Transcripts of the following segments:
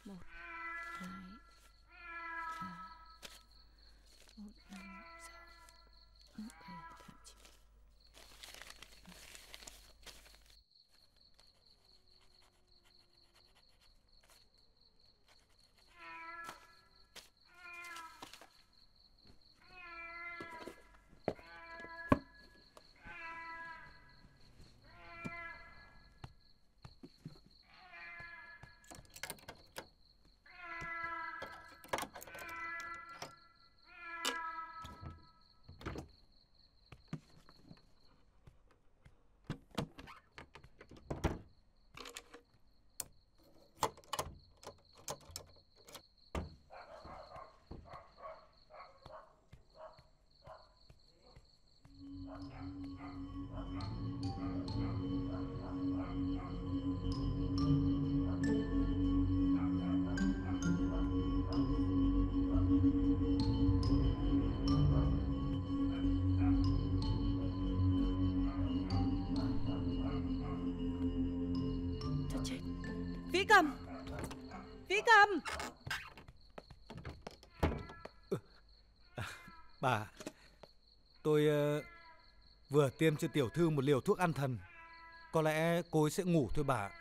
1, 2, 3, 4, 5, 6, 7, 8, 9. Vĩ Cầm! Vĩ Cầm! Bà, tôi vừa tiêm cho tiểu thư một liều thuốc an thần. Có lẽ cô ấy sẽ ngủ thôi bà.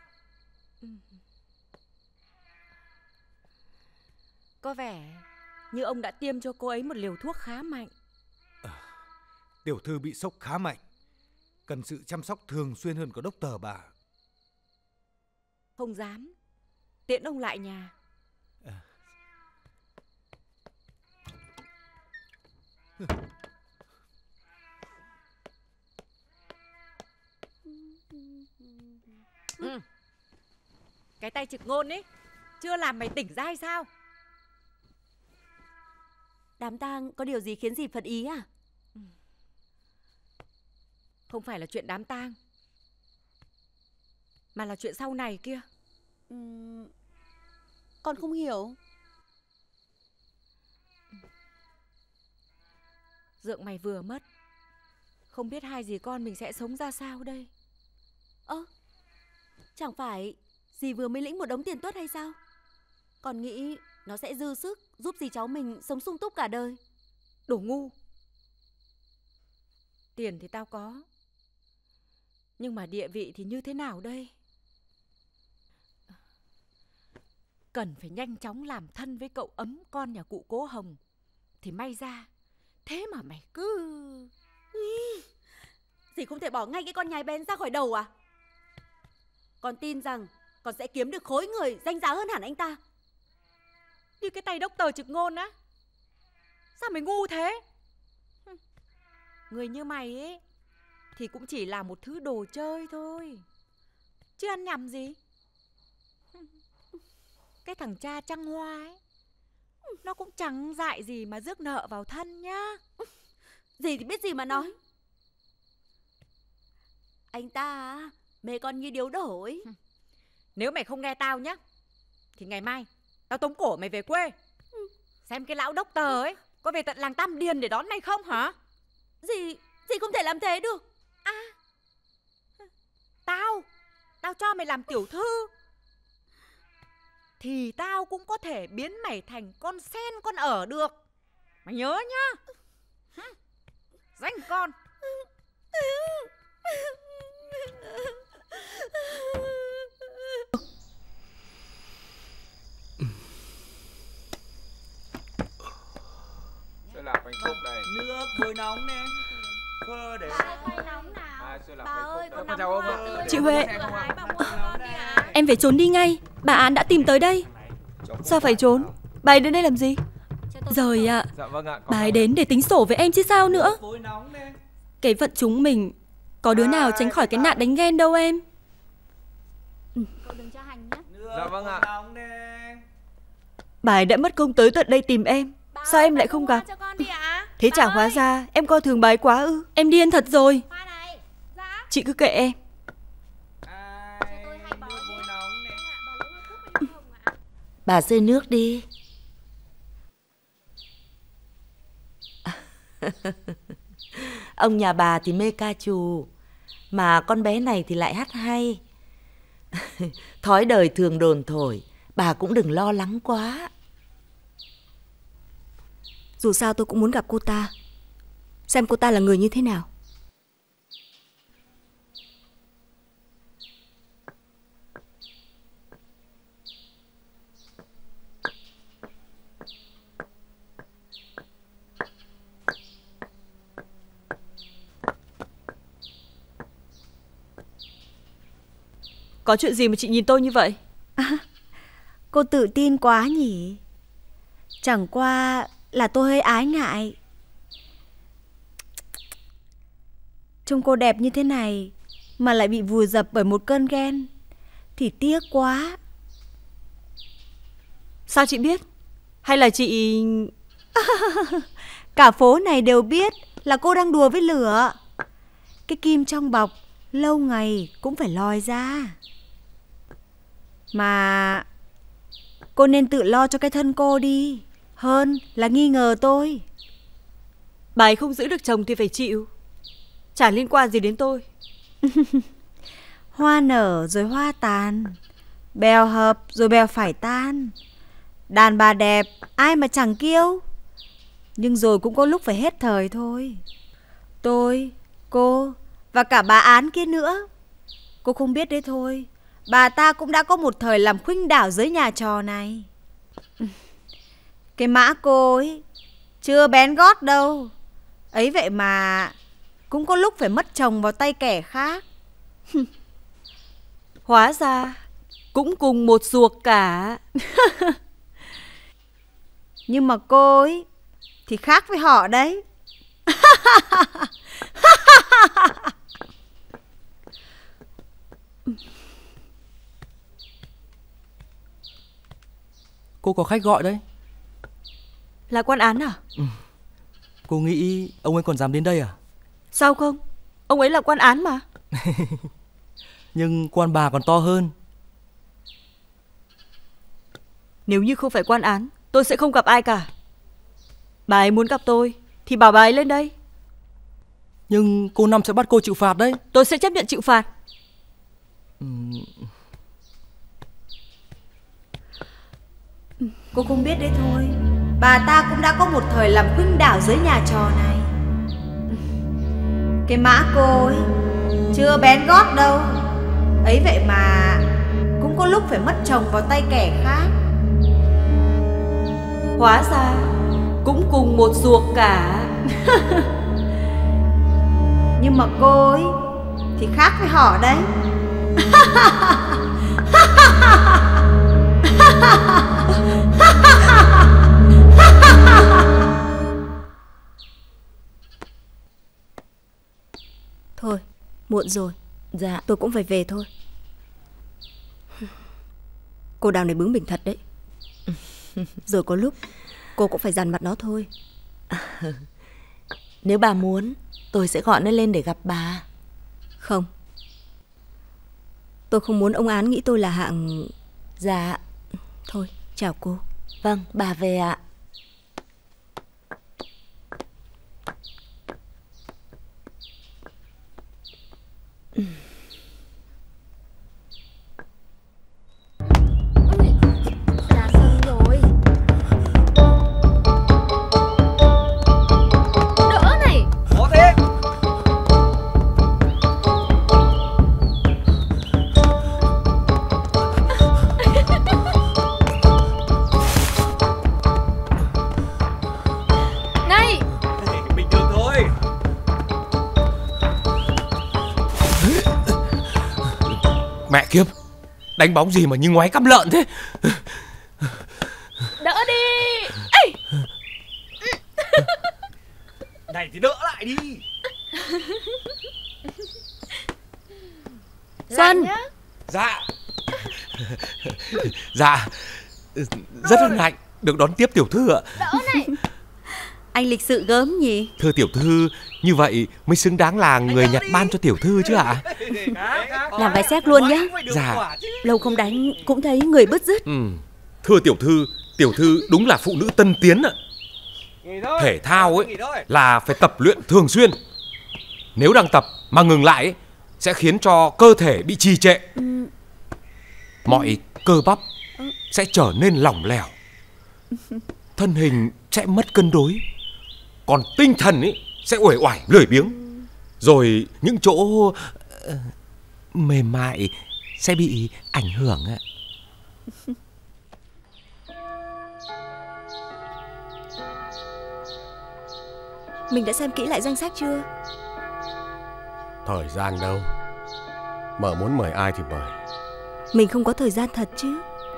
Có vẻ như ông đã tiêm cho cô ấy một liều thuốc khá mạnh. Tiểu thư bị sốc khá mạnh, cần sự chăm sóc thường xuyên hơn của doctor bà. Không dám. Tiễn ông lại nhà. Cái tay Trực Ngôn ấy chưa làm mày tỉnh ra hay sao? Đám tang có điều gì khiến dì phật ý à? Không phải là chuyện đám tang, mà là chuyện sau này kia. Con không hiểu. Dượng mày vừa mất, không biết hai dì con mình sẽ sống ra sao đây. Chẳng phải dì vừa mới lĩnh một đống tiền tuất hay sao? Con nghĩ nó sẽ dư sức giúp dì cháu mình sống sung túc cả đời. Đồ ngu. Tiền thì tao có, nhưng mà địa vị thì như thế nào đây? Cần phải nhanh chóng làm thân với cậu Ấm, con nhà cụ Cố Hồng thì may ra. Thế mà mày cứ... Dì không thể bỏ ngay cái con nhái bén ra khỏi đầu à? Con tin rằng con sẽ kiếm được khối người danh giá hơn hẳn anh ta. Như cái tay doctor Trực Ngôn á. Sao mày ngu thế? Người như mày ấy thì cũng chỉ là một thứ đồ chơi thôi, chứ ăn nhầm gì. Cái thằng cha Trăng Hoa ấy, nó cũng chẳng dại gì mà rước nợ vào thân nhá. Dì thì biết gì mà nói. Anh ta mê con như điếu đổ ấy. Nếu mày không nghe tao nhá, thì ngày mai tao tống cổ mày về quê. Xem cái lão doctor ấy có về tận làng Tam Điền để đón mày không hả? Dì không thể làm thế được. Tao cho mày làm tiểu thư thì tao cũng có thể biến mày thành con sen con ở được. Mày nhớ nhá. Danh con. Sữa lạc bánh phúc đây. Nước vôi nóng nè. Phơ để. Bà ơi, con nóng chào ông quá. ạ. Chị Huệ, em phải trốn đi ngay. Bà Án đã tìm tới đây. Sao phải trốn? Bà ấy đến đây làm gì? Rồi ạ. Dạ vâng ạ. Bà ấy đến để tính sổ với em chứ sao nữa. Vôi nóng nè. Cái phận chúng mình có đứa nào tránh khỏi cái nạn đánh ghen đâu em. Cậu đừng cho hành nhé. Dạ vâng ạ. Nóng nè. Bà ấy đã mất công tới tận đây tìm em. Sao em lại không gặp? Thế chả hóa ra em coi thường bà ấy quá ư? Em điên thật rồi. Chị cứ kệ em. Bà xơi nước đi. Ông nhà bà thì mê ca trù, mà con bé này thì lại hát hay. Thói đời thường đồn thổi, bà cũng đừng lo lắng quá. Dù sao tôi cũng muốn gặp cô ta, xem cô ta là người như thế nào. Có chuyện gì mà chị nhìn tôi như vậy? Cô tự tin quá nhỉ? Chẳng qua là tôi hơi ái ngại. Trông cô đẹp như thế này mà lại bị vùi dập bởi một cơn ghen thì tiếc quá. Sao chị biết? Hay là chị... Cả phố này đều biết là cô đang đùa với lửa. Cái kim trong bọc lâu ngày cũng phải lòi ra. Mà cô nên tự lo cho cái thân cô đi, hơn là nghi ngờ tôi. Bà ấy không giữ được chồng thì phải chịu, chả liên quan gì đến tôi. Hoa nở rồi hoa tàn, bèo hợp rồi bèo phải tan. Đàn bà đẹp ai mà chẳng kiêu, nhưng rồi cũng có lúc phải hết thời thôi. Tôi, cô và cả bà Án kia nữa, cô không biết đấy thôi, bà ta cũng đã có một thời làm khuynh đảo giới nhà trò này. Cái mã cô ấy chưa bén gót đâu, ấy vậy mà cũng có lúc phải mất chồng vào tay kẻ khác. Hóa ra cũng cùng một ruột cả. Nhưng mà cô ấy thì khác với họ đấy. Cô có khách gọi đấy. Là quan Án à? Cô nghĩ ông ấy còn dám đến đây à? Sao không? Ông ấy là quan Án mà. Nhưng quan bà còn to hơn. Nếu như không phải quan Án, tôi sẽ không gặp ai cả. Bà ấy muốn gặp tôi thì bảo bà ấy lên đây. Nhưng cô Năm sẽ bắt cô chịu phạt đấy. Tôi sẽ chấp nhận chịu phạt. Cô không biết đấy thôi, bà ta cũng đã có một thời làm khuynh đảo giới nhà trò này. Cái mã cô ấy chưa bén gót đâu, ấy vậy mà cũng có lúc phải mất chồng vào tay kẻ khác. Hóa ra cũng cùng một ruột cả. Nhưng mà cô ấy thì khác với họ đấy. Thôi, muộn rồi. Dạ. Tôi cũng phải về thôi. Cô Đào này bướng bỉnh thật đấy. Rồi có lúc cô cũng phải dằn mặt nó thôi. Nếu bà muốn, tôi sẽ gọi nó lên để gặp bà. Không, tôi không muốn ông Án nghĩ tôi là hạng... Dạ. Thôi, chào cô. Vâng, bà về ạ. Ra sân rồi. Đỡ này. Có thế. Này. Bình thường thôi. Mẹ kiếp, đánh bóng gì mà như ngoái cắp lợn thế. Đỡ đi. Ê. Này thì đỡ lại đi. Xuân. Dạ. Dạ. Rất hân hạnh được đón tiếp tiểu thư ạ. Đỡ này. Anh lịch sự gớm nhỉ? Thưa tiểu thư, như vậy mới xứng đáng là người nhặt ban cho tiểu thư chứ ạ. Làm vài xét luôn nhá. Dạ. Lâu không đánh cũng thấy người bứt rứt. Thưa tiểu thư đúng là phụ nữ tân tiến ạ. Thể thao ấy là phải tập luyện thường xuyên. Nếu đang tập mà ngừng lại ấy, sẽ khiến cho cơ thể bị trì trệ. Mọi cơ bắp, sẽ trở nên lỏng lẻo, thân hình sẽ mất cân đối, còn tinh thần ấy sẽ uể oải lười biếng, rồi những chỗ mềm mại sẽ bị ảnh hưởng ạ. Mình đã xem kỹ lại danh sách chưa? Thời gian đâu, mợ muốn mời ai thì mời. Mình không có thời gian thật chứ.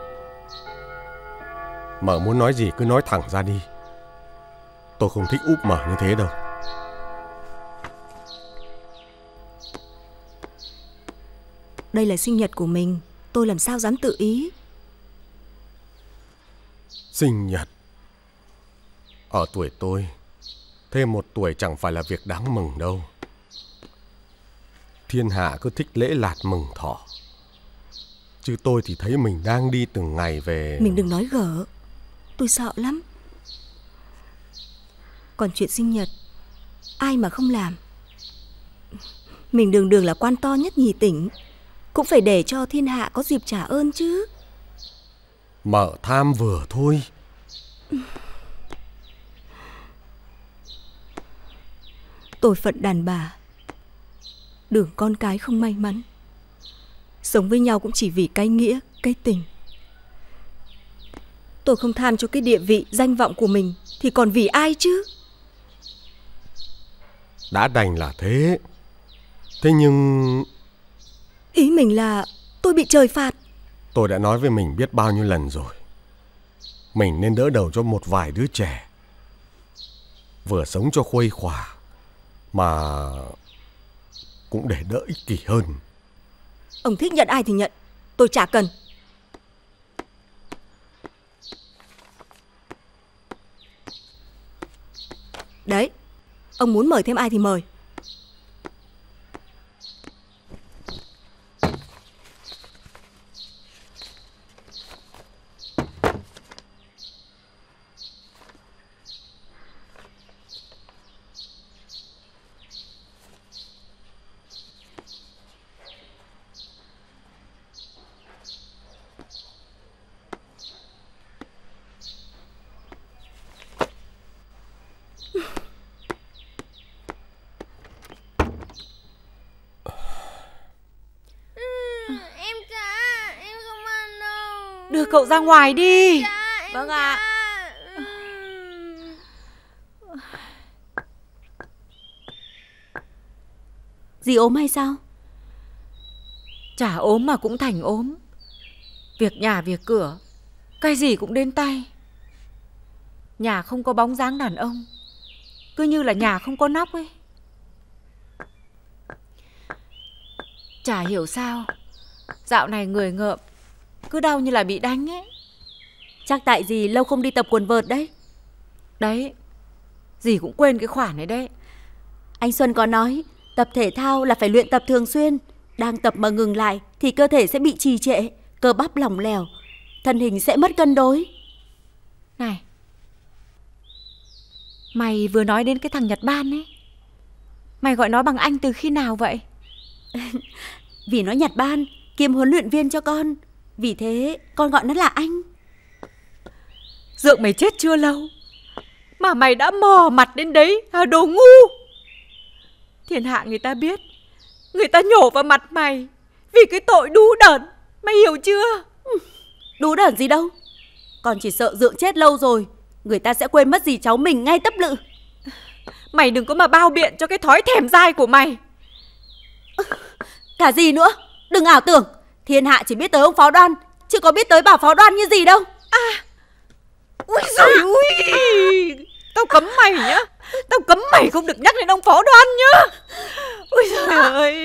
Mợ muốn nói gì cứ nói thẳng ra đi. Tôi không thích úp mở như thế đâu. Đây là sinh nhật của mình, tôi làm sao dám tự ý. Sinh nhật? Ở tuổi tôi, thêm một tuổi chẳng phải là việc đáng mừng đâu. Thiên hạ cứ thích lễ lạt mừng thọ, chứ tôi thì thấy mình đang đi từng ngày về. Mình đừng nói gở, tôi sợ lắm. Còn chuyện sinh nhật, ai mà không làm. Mình đường đường là quan to nhất nhì tỉnh, cũng phải để cho thiên hạ có dịp trả ơn chứ. Mợ tham vừa thôi. Tôi phận đàn bà, đường con cái không may mắn, sống với nhau cũng chỉ vì cái nghĩa, cái tình. Tôi không tham cho cái địa vị, danh vọng của mình thì còn vì ai chứ? Đã đành là thế. Thế nhưng... Ý mình là tôi bị trời phạt. Tôi đã nói với mình biết bao nhiêu lần rồi, mình nên đỡ đầu cho một vài đứa trẻ, vừa sống cho khuây khỏa mà cũng để đỡ ích kỷ hơn. Ông thích nhận ai thì nhận, tôi chả cần. Đấy, ông muốn mời thêm ai thì mời. Đưa cậu ra ngoài đi. Vâng ạ. Dì ốm hay sao? Chả ốm mà cũng thành ốm. Việc nhà việc cửa, cái gì cũng đến tay. Nhà không có bóng dáng đàn ông, cứ như là nhà không có nóc ấy. Chả hiểu sao dạo này người ngợm cứ đau như là bị đánh ấy. Chắc tại dì lâu không đi tập quần vợt đấy. Đấy, dì cũng quên cái khoản ấy đấy. Anh Xuân có nói tập thể thao là phải luyện tập thường xuyên. Đang tập mà ngừng lại thì cơ thể sẽ bị trì trệ, cơ bắp lỏng lẻo, thân hình sẽ mất cân đối. Này, mày vừa nói đến cái thằng Nhật Ban ấy, mày gọi nó bằng anh từ khi nào vậy? Vì nó Nhật Ban kiêm huấn luyện viên cho con, vì thế con gọi nó là anh. Dượng mày chết chưa lâu mà mày đã mò mặt đến đấy à, đồ ngu. Thiên hạ người ta biết, người ta nhổ vào mặt mày vì cái tội đú đởn, mày hiểu chưa? Đú đởn gì đâu, con chỉ sợ Dượng chết lâu rồi người ta sẽ quên mất dì cháu mình ngay tấp lự. Mày đừng có mà bao biện cho cái thói thèm dai của mày. Cả gì nữa, đừng ảo tưởng thiên hạ chỉ biết tới ông Phó Đoan, chứ có biết tới bà Phó Đoan như gì đâu. Ui giời ui, tao cấm mày nhá, tao cấm mày không được nhắc đến ông Phó Đoan nhá. Ui giời ơi,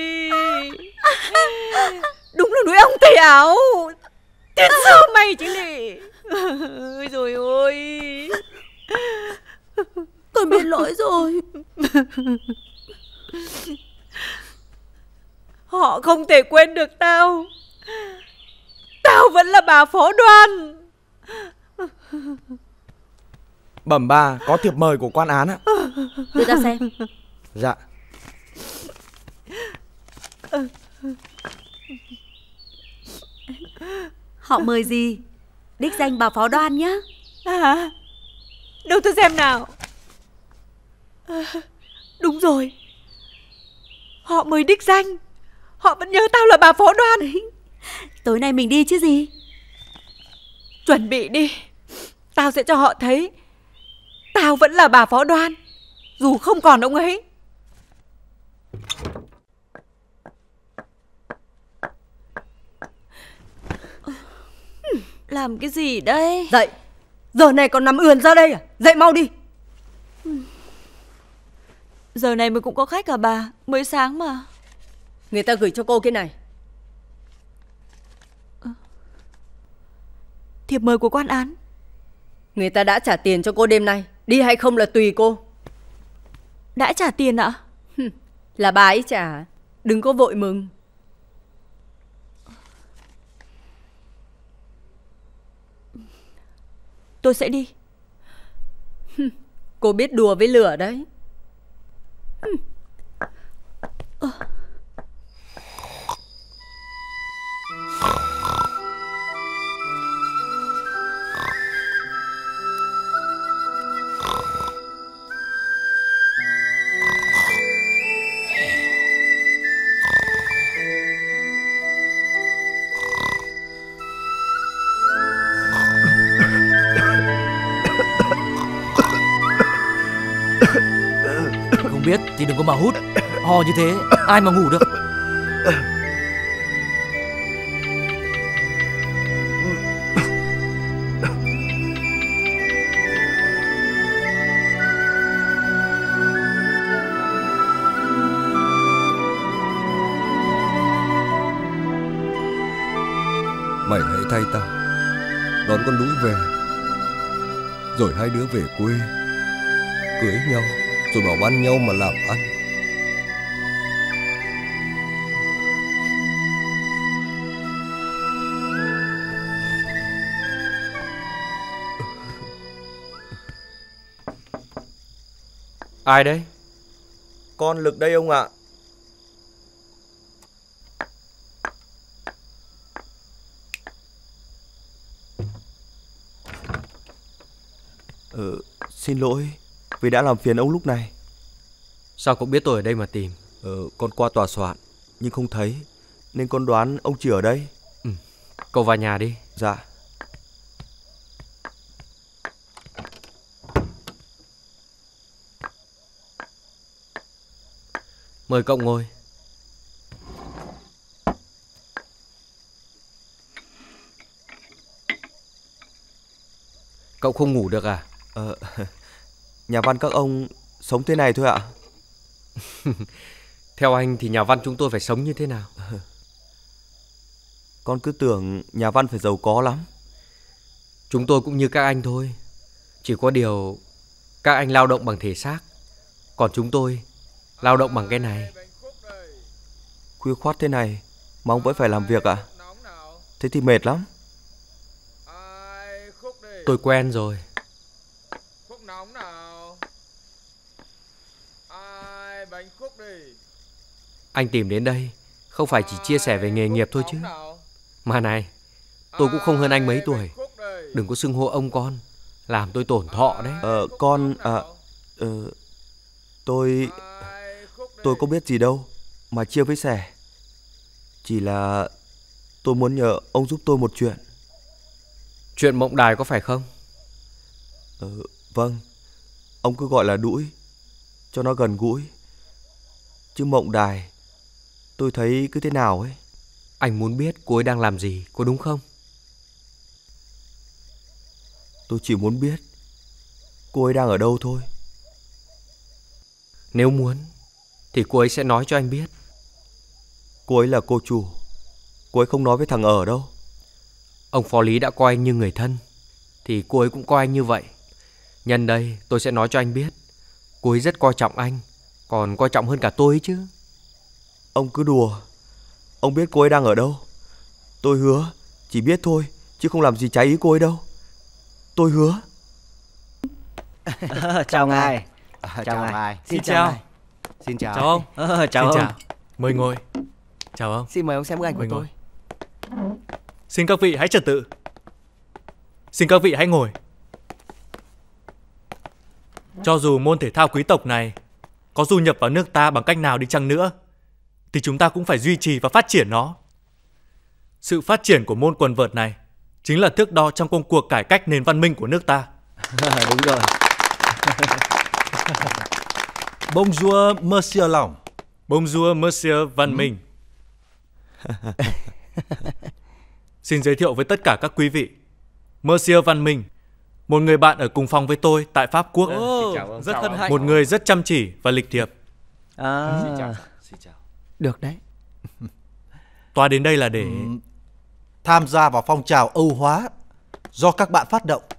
đúng là núi ông Tây Áo, tiền sư mày chứ lì. Ôi giời ơi, con biết lỗi rồi. Họ không thể quên được tao. Tao vẫn là bà Phó Đoan. Bẩm bà, có thiệp mời của quan án ạ. Đưa ra xem. Dạ. Họ mời gì? Đích danh bà Phó Đoan nhá. À, đâu tôi xem nào. Đúng rồi, họ mới đích danh. Họ vẫn nhớ tao là bà Phó Đoan. Tối nay mình đi chứ gì. Chuẩn bị đi. Tao sẽ cho họ thấy tao vẫn là bà Phó Đoan, dù không còn ông ấy. Làm cái gì đây? Dậy. Giờ này còn nằm ườn ra đây à? Dậy mau đi. Giờ này mới cũng có khách à bà? Mới sáng mà. Người ta gửi cho cô cái này. Thiệp mời của quan án. Người ta đã trả tiền cho cô đêm nay. Đi hay không là tùy cô. Đã trả tiền ạ? Là bà ấy trả. Đừng có vội mừng. Tôi sẽ đi. Cô biết đùa với lửa đấy. Không biết thì đừng có mà hút. Ho như thế ai mà ngủ được. Mày hãy thay tao đón con Lũi về, rồi hai đứa về quê cưới nhau, rồi bảo ban nhau mà làm ăn. Ai đấy? Con Lực đây ông ạ. Xin lỗi vì đã làm phiền ông lúc này. Sao cậu biết tôi ở đây mà tìm? Con qua tòa soạn nhưng không thấy, nên con đoán ông chỉ ở đây. Cậu vào nhà đi. Dạ. Mời cậu ngồi. Cậu không ngủ được à? Nhà văn các ông sống thế này thôi ạ. Theo anh thì nhà văn chúng tôi phải sống như thế nào? Con cứ tưởng nhà văn phải giàu có lắm. Chúng tôi cũng như các anh thôi. Chỉ có điều các anh lao động bằng thể xác, còn chúng tôi lao động bằng cái này. Khuya khoắt thế này mà ông vẫn phải làm việc ạ? Thế thì mệt lắm. Tôi quen rồi. Khúc nóng nào. Ai bánh khúc đi. Anh tìm đến đây không phải chỉ chia sẻ về nghề nghiệp thôi chứ. Mà này, tôi cũng không hơn anh mấy tuổi. Đừng có xưng hô ông con, làm tôi tổn thọ đấy. Tôi có biết gì đâu mà chia với sẻ. Chỉ là tôi muốn nhờ ông giúp tôi một chuyện. Chuyện Mộng Đài có phải không? Vâng. Ông cứ gọi là Đũi cho nó gần gũi. Chứ Mộng Đài tôi thấy cứ thế nào ấy. Anh muốn biết cô ấy đang làm gì, có đúng không? Tôi chỉ muốn biết cô ấy đang ở đâu thôi. Nếu muốn thì cô ấy sẽ nói cho anh biết. Cô ấy là cô chủ. Cô ấy không nói với thằng ở đâu. Ông Phó Lý đã coi anh như người thân, thì cô ấy cũng coi anh như vậy. Nhân đây tôi sẽ nói cho anh biết, cô ấy rất coi trọng anh, còn coi trọng hơn cả tôi ấy chứ. Ông cứ đùa. Ông biết cô ấy đang ở đâu. Tôi hứa chỉ biết thôi, chứ không làm gì trái ý cô ấy đâu. Tôi hứa. Chào ngài. Chào ngài. Xin chào. Xin chào. Chào ông. Chào ông. Chào. Mời ngồi. Chào ông. Xin mời ông xem bức ảnh của tôi. Xin các vị hãy trật tự. Xin các vị hãy ngồi. Cho dù môn thể thao quý tộc này có du nhập vào nước ta bằng cách nào đi chăng nữa, thì chúng ta cũng phải duy trì và phát triển nó. Sự phát triển của môn quần vợt này chính là thước đo trong công cuộc cải cách nền văn minh của nước ta. Đúng rồi. Bonjour, Monsieur Long. Bonjour, Monsieur Văn Minh. Xin giới thiệu với tất cả các quý vị, Monsieur Văn Minh, một người bạn ở cùng phòng với tôi tại Pháp Quốc. Rất hân hạnh. Một người rất chăm chỉ và lịch thiệp. Xin chào. Được đấy. Toa đến đây là để tham gia vào phong trào Âu hóa do các bạn phát động.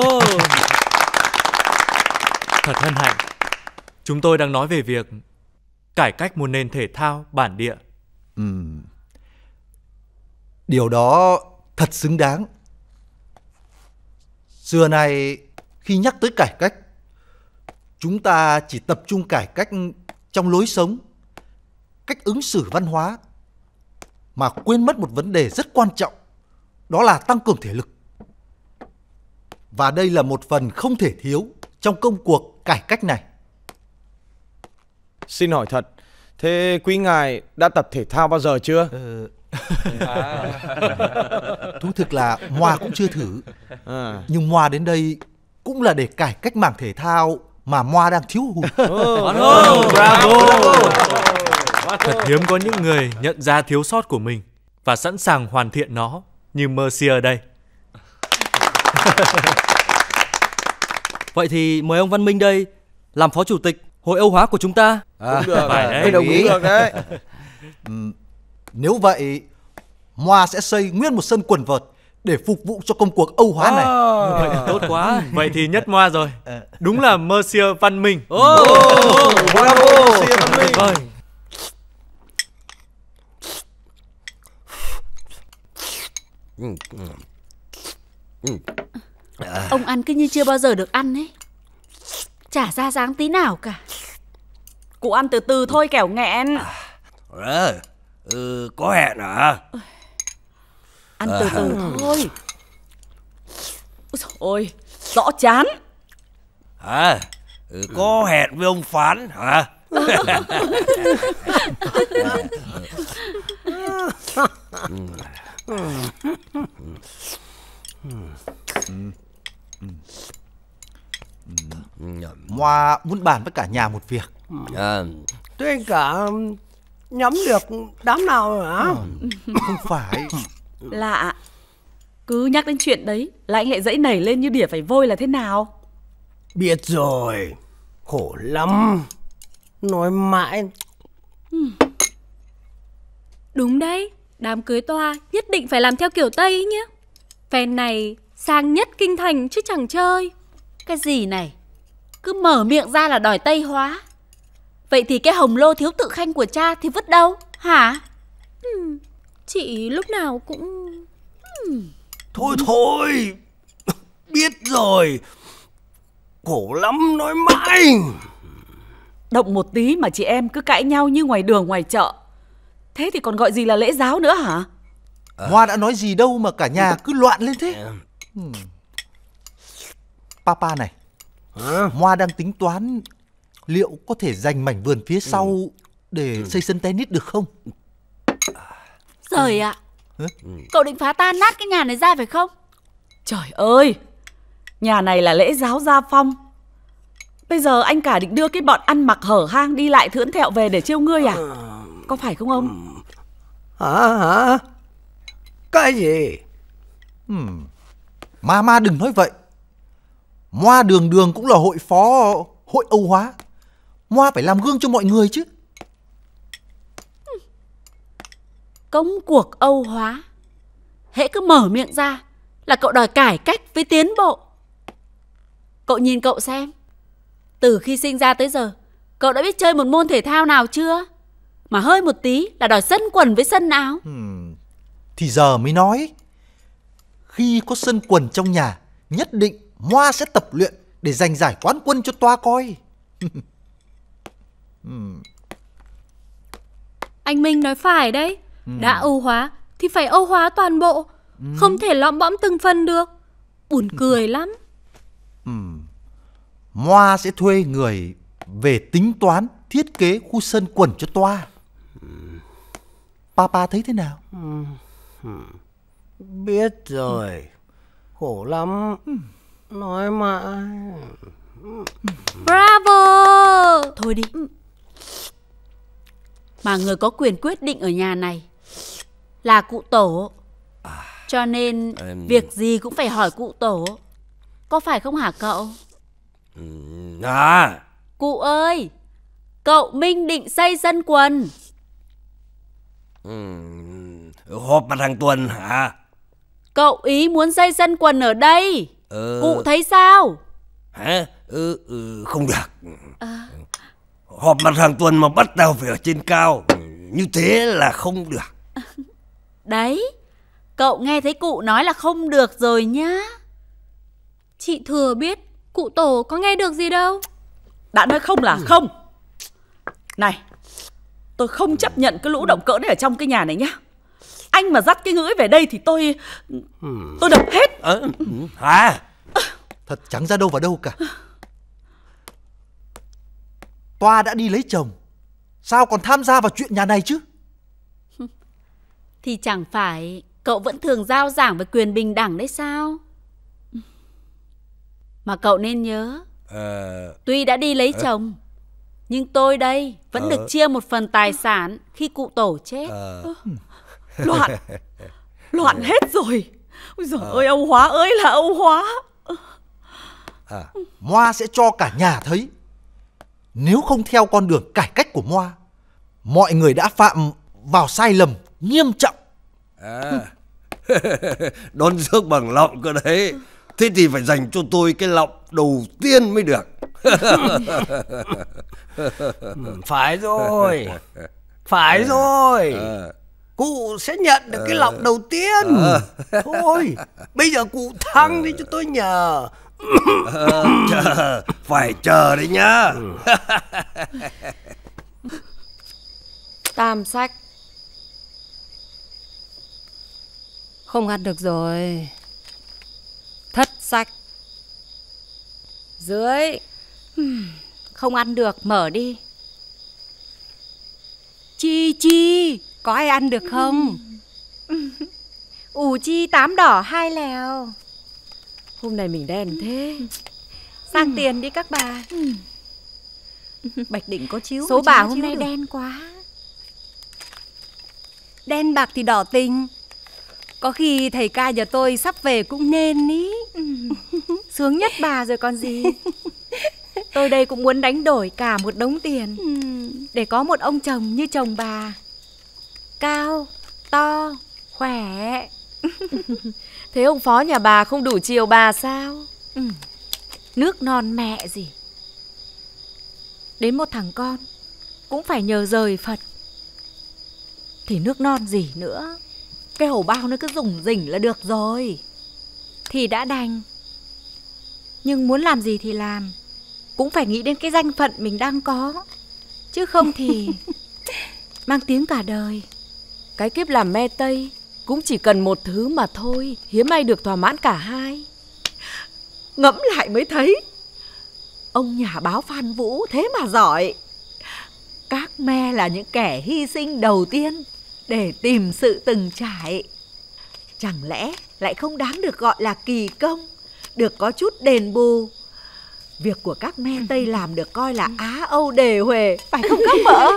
Thật hân hạnh. Chúng tôi đang nói về việc cải cách một nền thể thao bản địa. Điều đó thật xứng đáng. Xưa nay khi nhắc tới cải cách, chúng ta chỉ tập trung cải cách trong lối sống, cách ứng xử văn hóa, mà quên mất một vấn đề rất quan trọng, đó là tăng cường thể lực. Và đây là một phần không thể thiếu trong công cuộc cải cách này. Xin hỏi thật, thế quý ngài đã tập thể thao bao giờ chưa? Thú thực là Moa cũng chưa thử. Nhưng Moa đến đây cũng là để cải cách mảng thể thao mà Moa đang thiếu hụt. Bravo! Thật hiếm có những người nhận ra thiếu sót của mình và sẵn sàng hoàn thiện nó như Monsieur đây. Vậy thì mời ông Văn Minh đây làm phó chủ tịch Hội Âu Hóa của chúng ta. Đúng được, tôi đồng ý được đấy. Nếu vậy, Moa sẽ xây nguyên một sân quần vợt để phục vụ cho công cuộc Âu hóa này. Vậy tốt quá. Vậy thì nhất Moa rồi. Đúng là Monsieur Văn Minh. Bravo, Monsieur Văn Minh. Vâng. Ông ăn cứ như chưa bao giờ được ăn ấy, chả ra dáng tí nào cả. Cụ ăn từ từ thôi kẻo nghẹn. Có hẹn hả? Ăn từ từ thôi. Ôi, rõ chán. Có hẹn với ông Phán hả? Moa muốn bàn với cả nhà một việc. Thế anh cả nhắm được đám nào hả? Không phải. Lạ. Cứ nhắc đến chuyện đấy là anh lại dãy nảy lên như đỉa phải vôi là thế nào? Biết rồi. Khổ lắm. Nói mãi. Đúng đấy, đám cưới Toa nhất định phải làm theo kiểu Tây ấy nhé. Phen này sang nhất kinh thành chứ chẳng chơi. Cái gì này, cứ mở miệng ra là đòi Tây hóa. Vậy thì cái hồng lô thiếu tự khanh của cha thì vứt đâu hả? Chị lúc nào cũng... Thôi biết rồi. Khổ lắm nói mãi. Động một tí mà chị em cứ cãi nhau như ngoài đường ngoài chợ. Thế thì còn gọi gì là lễ giáo nữa hả? Hoa đã nói gì đâu mà cả nhà cứ loạn lên thế. Papa này, Hoa đang tính toán liệu có thể dành mảnh vườn phía sau để xây sân tennis được không? Giời ạ, cậu định phá tan nát cái nhà này ra phải không? Trời ơi, nhà này là lễ giáo gia phong. Bây giờ anh cả định đưa cái bọn ăn mặc hở hang đi lại thưỡn thẹo về để trêu ngươi à? Có phải không ông? Hả? Cái gì? Mama đừng nói vậy. Moa đường đường cũng là hội phó hội Âu hóa. Moa phải làm gương cho mọi người chứ. Công cuộc Âu hóa, hễ cứ mở miệng ra là cậu đòi cải cách với tiến bộ. Cậu nhìn cậu xem, từ khi sinh ra tới giờ cậu đã biết chơi một môn thể thao nào chưa? Mà hơi một tí là đòi sân quần với sân áo. Thì giờ mới nói. Khi có sân quần trong nhà, nhất định Moa sẽ tập luyện để giành giải quán quân cho Toa coi. Anh Minh nói phải đấy. Đã Âu hóa thì phải Âu hóa toàn bộ, không thể lõm bõm từng phần được. Buồn cười lắm. Moa sẽ thuê người về tính toán thiết kế khu sân quần cho Toa. Papa thấy thế nào? Biết rồi. Khổ lắm. Nói mãi. Bravo! Thôi đi. Mà người có quyền quyết định ở nhà này là cụ Tổ. Cho nên việc gì cũng phải hỏi cụ Tổ. Có phải không hả cậu? Cụ ơi, cậu Minh định xây sân quần. Họp mặt hàng tuần hả? Cậu ý muốn xây sân quần ở đây. Cụ thấy sao? Hả? Không được. Họp mặt hàng tuần mà bắt đầu phải ở trên cao, như thế là không được. Đấy, cậu nghe thấy cụ nói là không được rồi nhá. Chị thừa biết cụ Tổ có nghe được gì đâu. Đã nói không là không. Này, tôi không chấp nhận cái lũ động cỡ này ở trong cái nhà này nhá. Anh mà dắt cái ngữ ấy về đây thì tôi đập hết. Hả? Thật chẳng ra đâu vào đâu cả. Toa đã đi lấy chồng, sao còn tham gia vào chuyện nhà này chứ? Thì chẳng phải cậu vẫn thường rao giảng về quyền bình đẳng đấy sao? Mà cậu nên nhớ, tuy đã đi lấy chồng, nhưng tôi đây vẫn được chia một phần tài sản khi cụ Tổ chết. Loạn hết rồi. Ôi giời ơi, Âu Hóa ơi là Âu Hóa. Moa sẽ cho cả nhà thấy, nếu không theo con đường cải cách của Moa, mọi người đã phạm vào sai lầm nghiêm trọng. Đón rước bằng lọng cơ đấy. Thế thì phải dành cho tôi cái lọng đầu tiên mới được. Phải rồi. Phải rồi. Cụ sẽ nhận được cái lọng đầu tiên. Thôi, bây giờ cụ thăng đi cho tôi nhờ. Phải chờ đấy nhá. Tam sách. Không ăn được rồi. Thất sách. Dưới. Không ăn được, mở đi. Chi, có ai ăn được không? Ủ chi 8 đỏ 2 lèo. Hôm nay mình đen thế. Sang tiền đi các bà. Bạch Định có chiếu. Số bà hôm nay đen quá. Đen bạc thì đỏ tình. Có khi thầy ca nhà tôi sắp về cũng nên ý. Sướng nhất bà rồi còn gì. Tôi đây cũng muốn đánh đổi cả một đống tiền để có một ông chồng như chồng bà. Cao, to, khỏe. Thế ông phó nhà bà không đủ chiều bà sao? Nước non mẹ gì. Đến một thằng con cũng phải nhờ rời Phật. Thì nước non gì nữa. Cái hổ bao nó cứ rủng rỉnh là được rồi. Thì đã đành. Nhưng muốn làm gì thì làm, cũng phải nghĩ đến cái danh phận mình đang có. Chứ không thì mang tiếng cả đời. Cái kiếp làm me Tây cũng chỉ cần một thứ mà thôi. Hiếm ai được thỏa mãn cả hai. Ngẫm lại mới thấy ông nhà báo Phan Vũ thế mà giỏi. Các me là những kẻ hy sinh đầu tiên để tìm sự từng trải. Chẳng lẽ lại không đáng được gọi là kỳ công, được có chút đền bù. Việc của các me Tây làm được coi là Á Âu đề huề, phải không các vợ?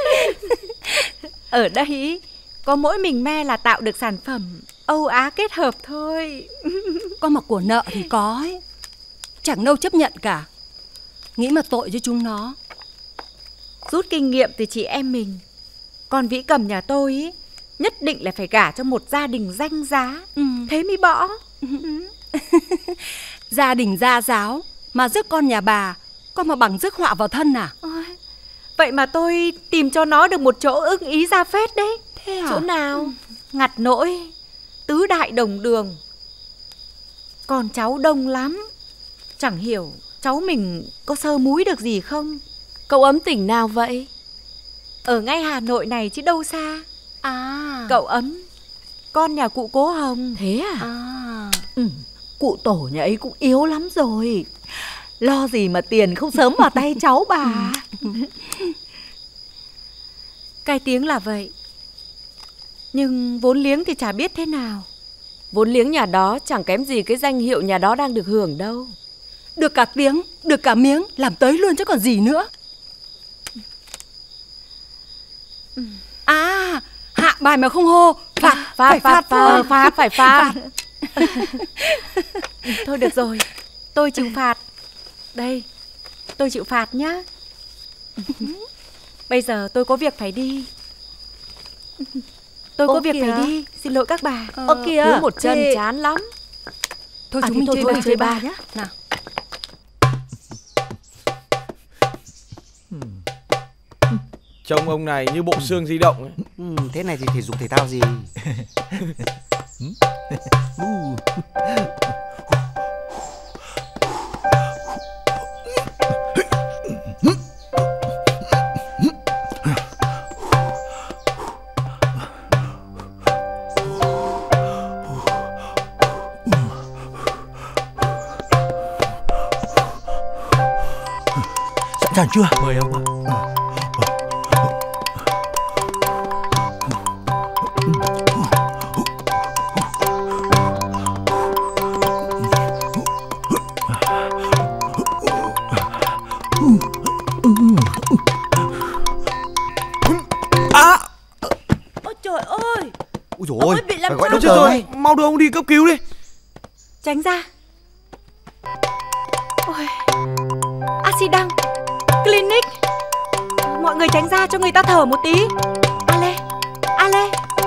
Ở đây có mỗi mình me là tạo được sản phẩm Âu Á kết hợp thôi. Có mà của nợ thì có ấy. Chẳng đâu chấp nhận cả. Nghĩ mà tội cho chúng nó. Rút kinh nghiệm từ chị em mình. Còn Vĩ Cầm nhà tôi ý, nhất định là phải gả cho một gia đình danh giá. Thế mới bỏ. Gia đình gia giáo mà rước con nhà bà, con mà bằng rước họa vào thân à? Vậy mà tôi tìm cho nó được một chỗ ưng ý ra phết đấy. Thế à? Chỗ nào? Ngặt nỗi tứ đại đồng đường. Còn cháu đông lắm. Chẳng hiểu cháu mình có sơ múi được gì không. Cậu Ấm tỉnh nào vậy? Ở ngay Hà Nội này chứ đâu xa. À, cậu Ấm, con nhà cụ Cố Hồng. Thế à? Cụ tổ nhà ấy cũng yếu lắm rồi. Lo gì mà tiền không sớm vào tay cháu bà. Cái tiếng là vậy, nhưng vốn liếng thì chả biết thế nào. Vốn liếng nhà đó chẳng kém gì cái danh hiệu nhà đó đang được hưởng đâu. Được cả tiếng, được cả miếng, làm tới luôn chứ còn gì nữa. À, hạ bài mà không hô, phạt, phải phạt. Thôi được rồi, tôi chịu phạt. Đây, tôi chịu phạt nhá. Bây giờ tôi có việc phải đi. Tôi có việc phải đi, xin lỗi các bà. Kìa, thiếu một chân chán lắm. Thôi chúng mình chơi ba nhá. Nào. Trông ông này như bộ xương di động ấy. Thế này thì thể dục thể thao gì? Sẵn sàng chưa? Mời ông ạ. Ôi trời ơi! Ôi dồi ôi, ôi, bị làm phải gọi sao doctor rồi? ngay. Mau đưa ông đi cấp cứu đi. Tránh ra. Ôi, Accident Clinic. Mọi người tránh ra cho người ta thở một tí. Ale, Ale.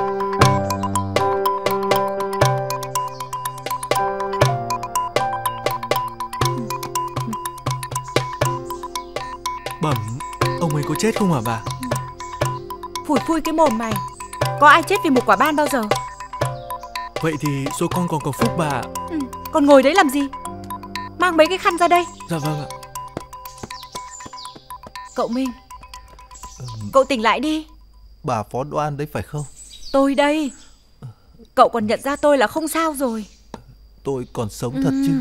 Bẩm, ông ấy có chết không hả bà? Phủi phui cái mồm mày. Có ai chết vì một quả ban bao giờ? Vậy thì số con còn có phúc bà. Còn ngồi đấy làm gì? Mang mấy cái khăn ra đây. Dạ vâng ạ. Cậu Minh, cậu tỉnh lại đi. Bà Phó Đoan đấy phải không? Tôi đây. Cậu còn nhận ra tôi là không sao rồi. Tôi còn sống thật chứ?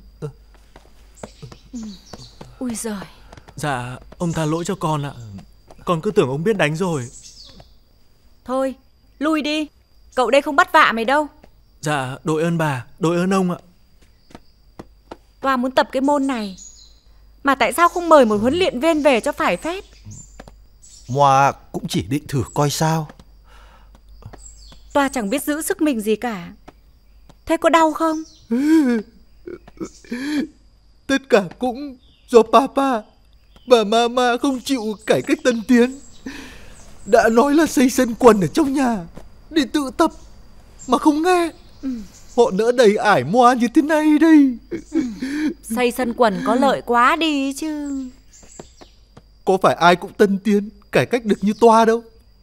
Ui giời. Dạ, ông tha lỗi cho con ạ. Con cứ tưởng ông biết đánh rồi. Thôi, lui đi. Cậu đây không bắt vạ mày đâu. Dạ, đội ơn bà, đội ơn ông ạ. Toa muốn tập cái môn này, mà tại sao không mời một huấn luyện viên về cho phải phép? Moa cũng chỉ định thử coi sao. Toa chẳng biết giữ sức mình gì cả. Thế có đau không? Tất cả cũng do Papa và Mama không chịu cải cách tân tiến. Đã nói là xây sân quần ở trong nhà để tự tập mà không nghe. Họ nỡ đầy ải Moa như thế này đây. Xây sân quần có lợi quá đi chứ. Có phải ai cũng tân tiến cải cách được như Toa đâu.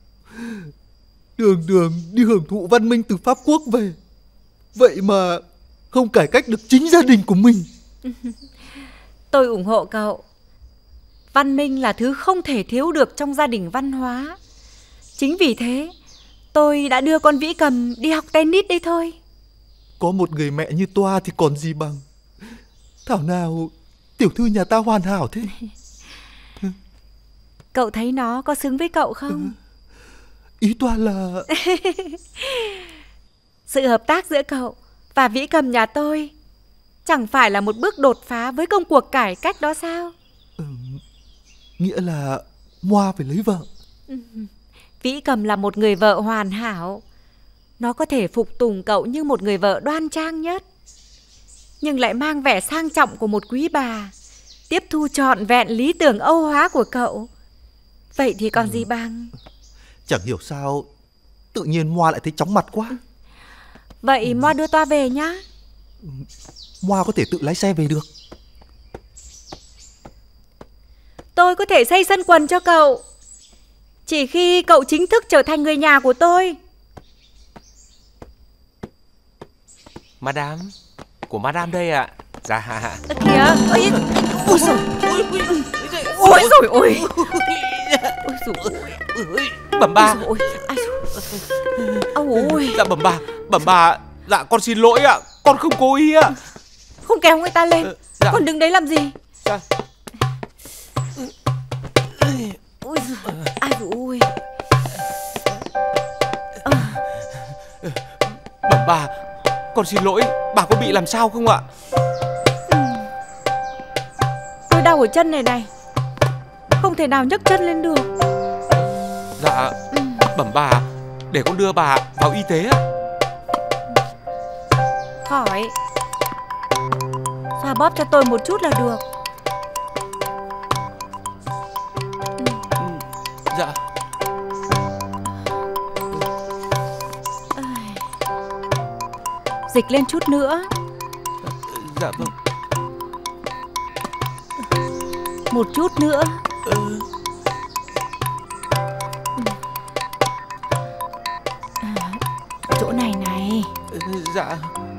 Đường đi hưởng thụ văn minh từ Pháp Quốc về, vậy mà không cải cách được chính gia đình của mình. Tôi ủng hộ cậu. Văn minh là thứ không thể thiếu được trong gia đình văn hóa. Chính vì thế tôi đã đưa con Vĩ Cầm đi học tennis đây thôi. Có một người mẹ như Toa thì còn gì bằng. Thảo nào tiểu thư nhà ta hoàn hảo thế. Cậu thấy nó có xứng với cậu không? Ý Toa là sự hợp tác giữa cậu và Vĩ Cầm nhà tôi chẳng phải là một bước đột phá với công cuộc cải cách đó sao? Nghĩa là Moa phải lấy vợ. Vĩ Cầm là một người vợ hoàn hảo. Nó có thể phục tùng cậu như một người vợ đoan trang nhất, nhưng lại mang vẻ sang trọng của một quý bà, tiếp thu trọn vẹn lý tưởng Âu hóa của cậu. Vậy thì còn gì bằng. Chẳng hiểu sao tự nhiên Moa lại thấy chóng mặt quá. Vậy Moa đưa Toa về nhá. Moa có thể tự lái xe về được. Tôi có thể xây sân quần cho cậu chỉ khi cậu chính thức trở thành người nhà của tôi. Madame, của Madame đây ạ. Dạ. Kìa. Ôi trời. Ôi rồi ôi. Bẩm bà. Ôi. Dạ bẩm bà. Dạ con xin lỗi ạ. Con không cố ý ạ. không kéo người ta lên. Dạ. Còn đứng đấy làm gì? Dạ. Ui, ai ui. Bẩm bà, con xin lỗi, bà có bị làm sao không ạ? Tôi đau ở chân này, không thể nào nhấc chân lên được. Dạ, bẩm bà, để con đưa bà vào y tế ạ. Khỏi. Xoa bóp cho tôi một chút là được. Dạ. Dịch lên chút nữa. Dạ vâng. Một chút nữa. Chỗ này này. Dạ.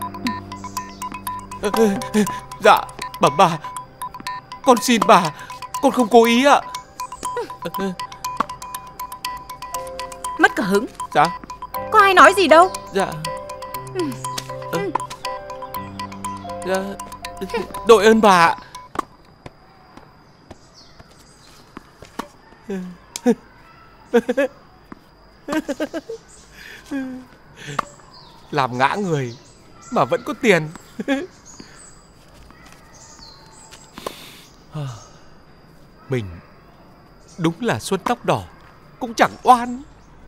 Dạ, bẩm bà, con xin bà, con không cố ý ạ. Mất cả hứng. Dạ. Có ai nói gì đâu. Dạ. Dạ. Đội ơn bà ạ. Làm ngã người mà vẫn có tiền. Mình đúng là Xuân tóc đỏ cũng chẳng oan.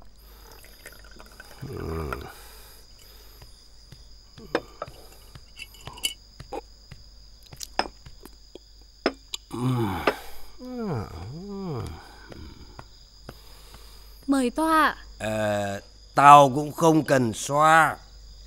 Mời tọa. Tao cũng không cần xoa.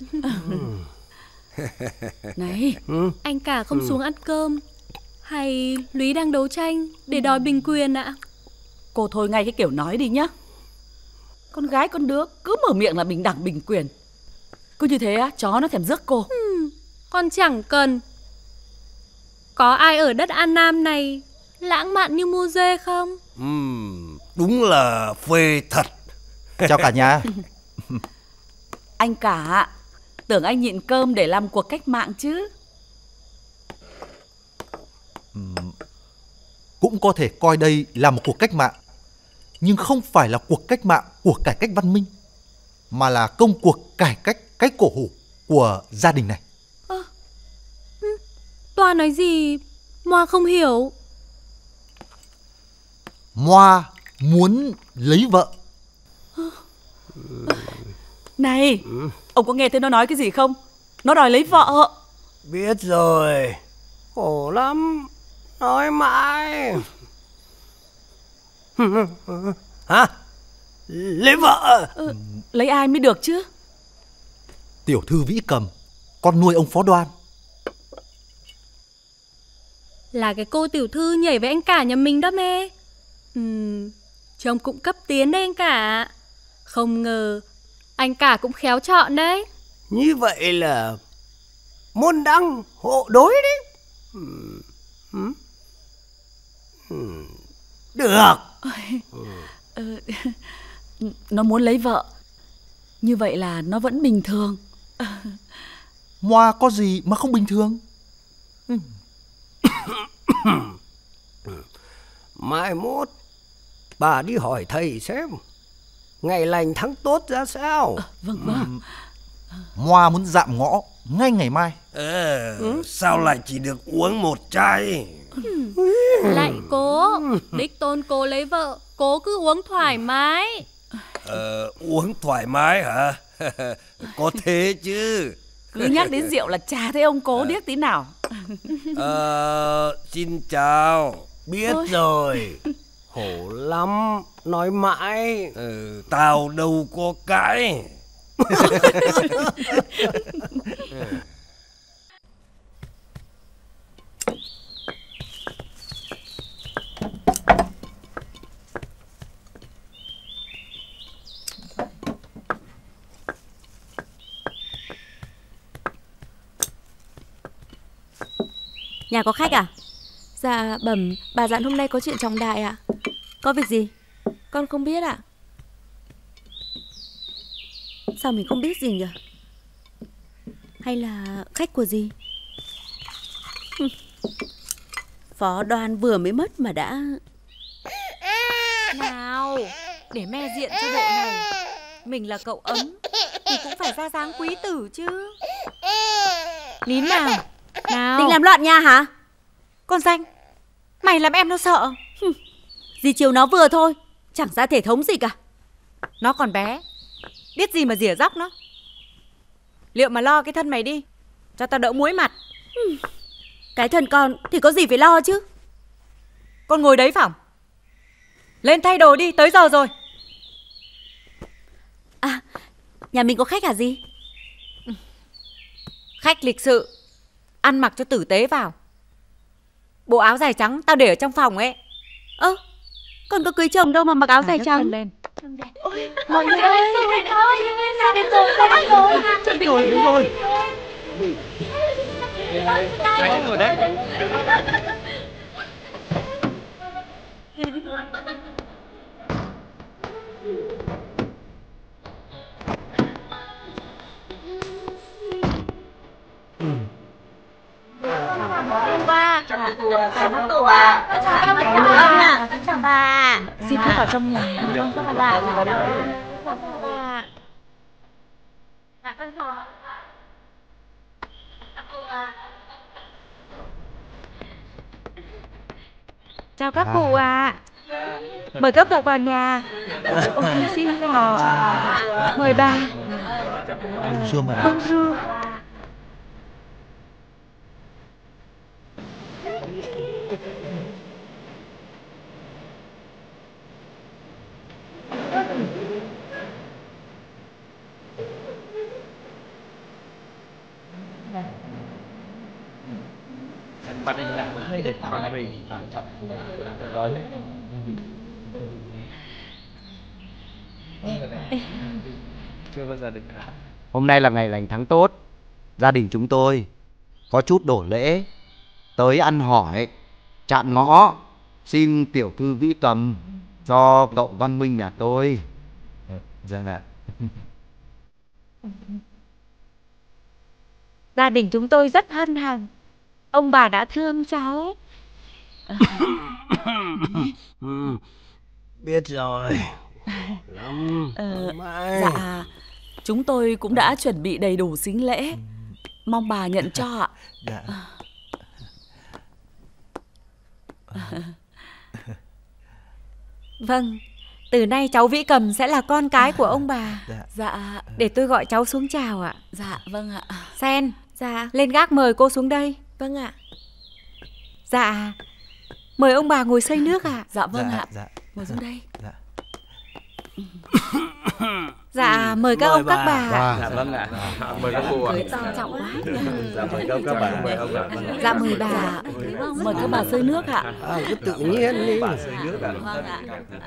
Này, anh cả không xuống ăn cơm, hay Lý đang đấu tranh để đòi bình quyền ạ? Cô thôi ngay cái kiểu nói đi nhá. Con gái con đứa cứ mở miệng là bình đẳng bình quyền. Cứ như thế á, chó nó thèm rước cô. Con chẳng cần. Có ai ở đất An Nam này lãng mạn như Mô Dê không? Đúng là phê thật. Chào cả nhà. Anh cả, tưởng anh nhịn cơm để làm cuộc cách mạng chứ. Cũng có thể coi đây là một cuộc cách mạng, nhưng không phải là cuộc cách mạng của cải cách văn minh, mà là công cuộc cải cách cái cổ hủ của gia đình này. Toa nói gì Moa không hiểu. Moa muốn lấy vợ. Này, ông có nghe thấy nó nói cái gì không? Nó đòi lấy vợ. Biết rồi. Khổ lắm. Nói mãi. Hả? Lấy vợ? Lấy ai mới được chứ? Tiểu thư Vĩ Cầm, con nuôi ông Phó Đoan. Là cái cô tiểu thư nhảy với anh cả nhà mình đó mẹ. Trông cũng cấp tiến đấy anh cả. Không ngờ anh cả cũng khéo chọn đấy. Như vậy là môn đăng hộ đối đấy. Được. Nó muốn lấy vợ, như vậy là nó vẫn bình thường. Moa có gì mà không bình thường? Mai mốt bà đi hỏi thầy xem ngày lành tháng tốt ra sao. Vâng. Moa muốn dạm ngõ ngay ngày mai. Sao lại chỉ được uống một chai? Lại cố. Đích tôn cố lấy vợ, cố cứ uống thoải mái. Uống thoải mái hả? Có thế chứ. Cứ nhắc đến rượu là chả thấy ông cố điếc tí nào. Xin chào. Biết rồi. Khổ lắm. Nói mãi. Tao đâu có cãi. Nhà có khách à? Dạ bẩm, bà dặn hôm nay có chuyện trọng đại ạ. Có việc gì? Con không biết ạ. Sao mình không biết gì nhỉ? Hay là khách của gì? Phó Đoan vừa mới mất mà đã... Nào, để me diện cho bộ này. Mình là cậu ấm thì cũng phải ra dáng quý tử chứ. Nín nào. Nào. Định làm loạn nhà hả? Con Danh, mày làm em nó sợ. Dì chiều nó vừa thôi, chẳng ra thể thống gì cả. Nó còn bé, biết gì mà rỉa róc nó. Liệu mà lo cái thân mày đi, cho tao đỡ muối mặt. Cái thân con thì có gì phải lo chứ. Con ngồi đấy Phỏng. Lên thay đồ đi, tới giờ rồi. À, nhà mình có khách hả gì? Khách lịch sự, ăn mặc cho tử tế vào. Bộ áo dài trắng tao để ở trong phòng ấy. Ơ, con có cưới chồng đâu mà mặc áo dài trắng. Lên. Mọi người ơi, đến rồi. Đến rồi. Anh ngồi đấy. Ba, chào ba. Xin phép vào trong nhà. Vâng, các bạn. Chào các cụ ạ. Mời các cụ vào nhà. Xin ngồi. Mời bà. Bonjour mà. Bonjour. Bạn ấy làm hơi để con mình rồi. Chưa bao giờ được cả. Hôm nay là ngày lành tháng tốt. Gia đình chúng tôi có chút đổ lễ tới ăn hỏi chặn ngõ, xin tiểu thư vĩ cầm cho cậu Văn Minh nhà tôi. Dạ ạ. Gia đình chúng tôi rất hân hạnh. Ông bà đã thương cháu. Biết rồi. Dạ, chúng tôi cũng đã chuẩn bị đầy đủ sính lễ. Mong bà nhận cho ạ. Dạ. Vâng, từ nay cháu Vĩ Cầm sẽ là con cái của ông bà. Dạ. Để tôi gọi cháu xuống chào ạ. Dạ, vâng ạ. Sen, dạ. Lên gác mời cô xuống đây. Vâng ạ. Dạ, mời ông bà ngồi xơi nước ạ. Dạ vâng Dạ, ạ. dạ. Ngồi xuống đây. Dạ. Dạ, mời các ông các bà. Dạ vâng ạ. Mời các cụ ạ. Cưới to trọng quá. Dạ mời các bà. Dạ mời bà. Mời các bà xơi nước ạ. Cứ tự nhiên đi. Bà xơi nước ạ. Vâng ạ.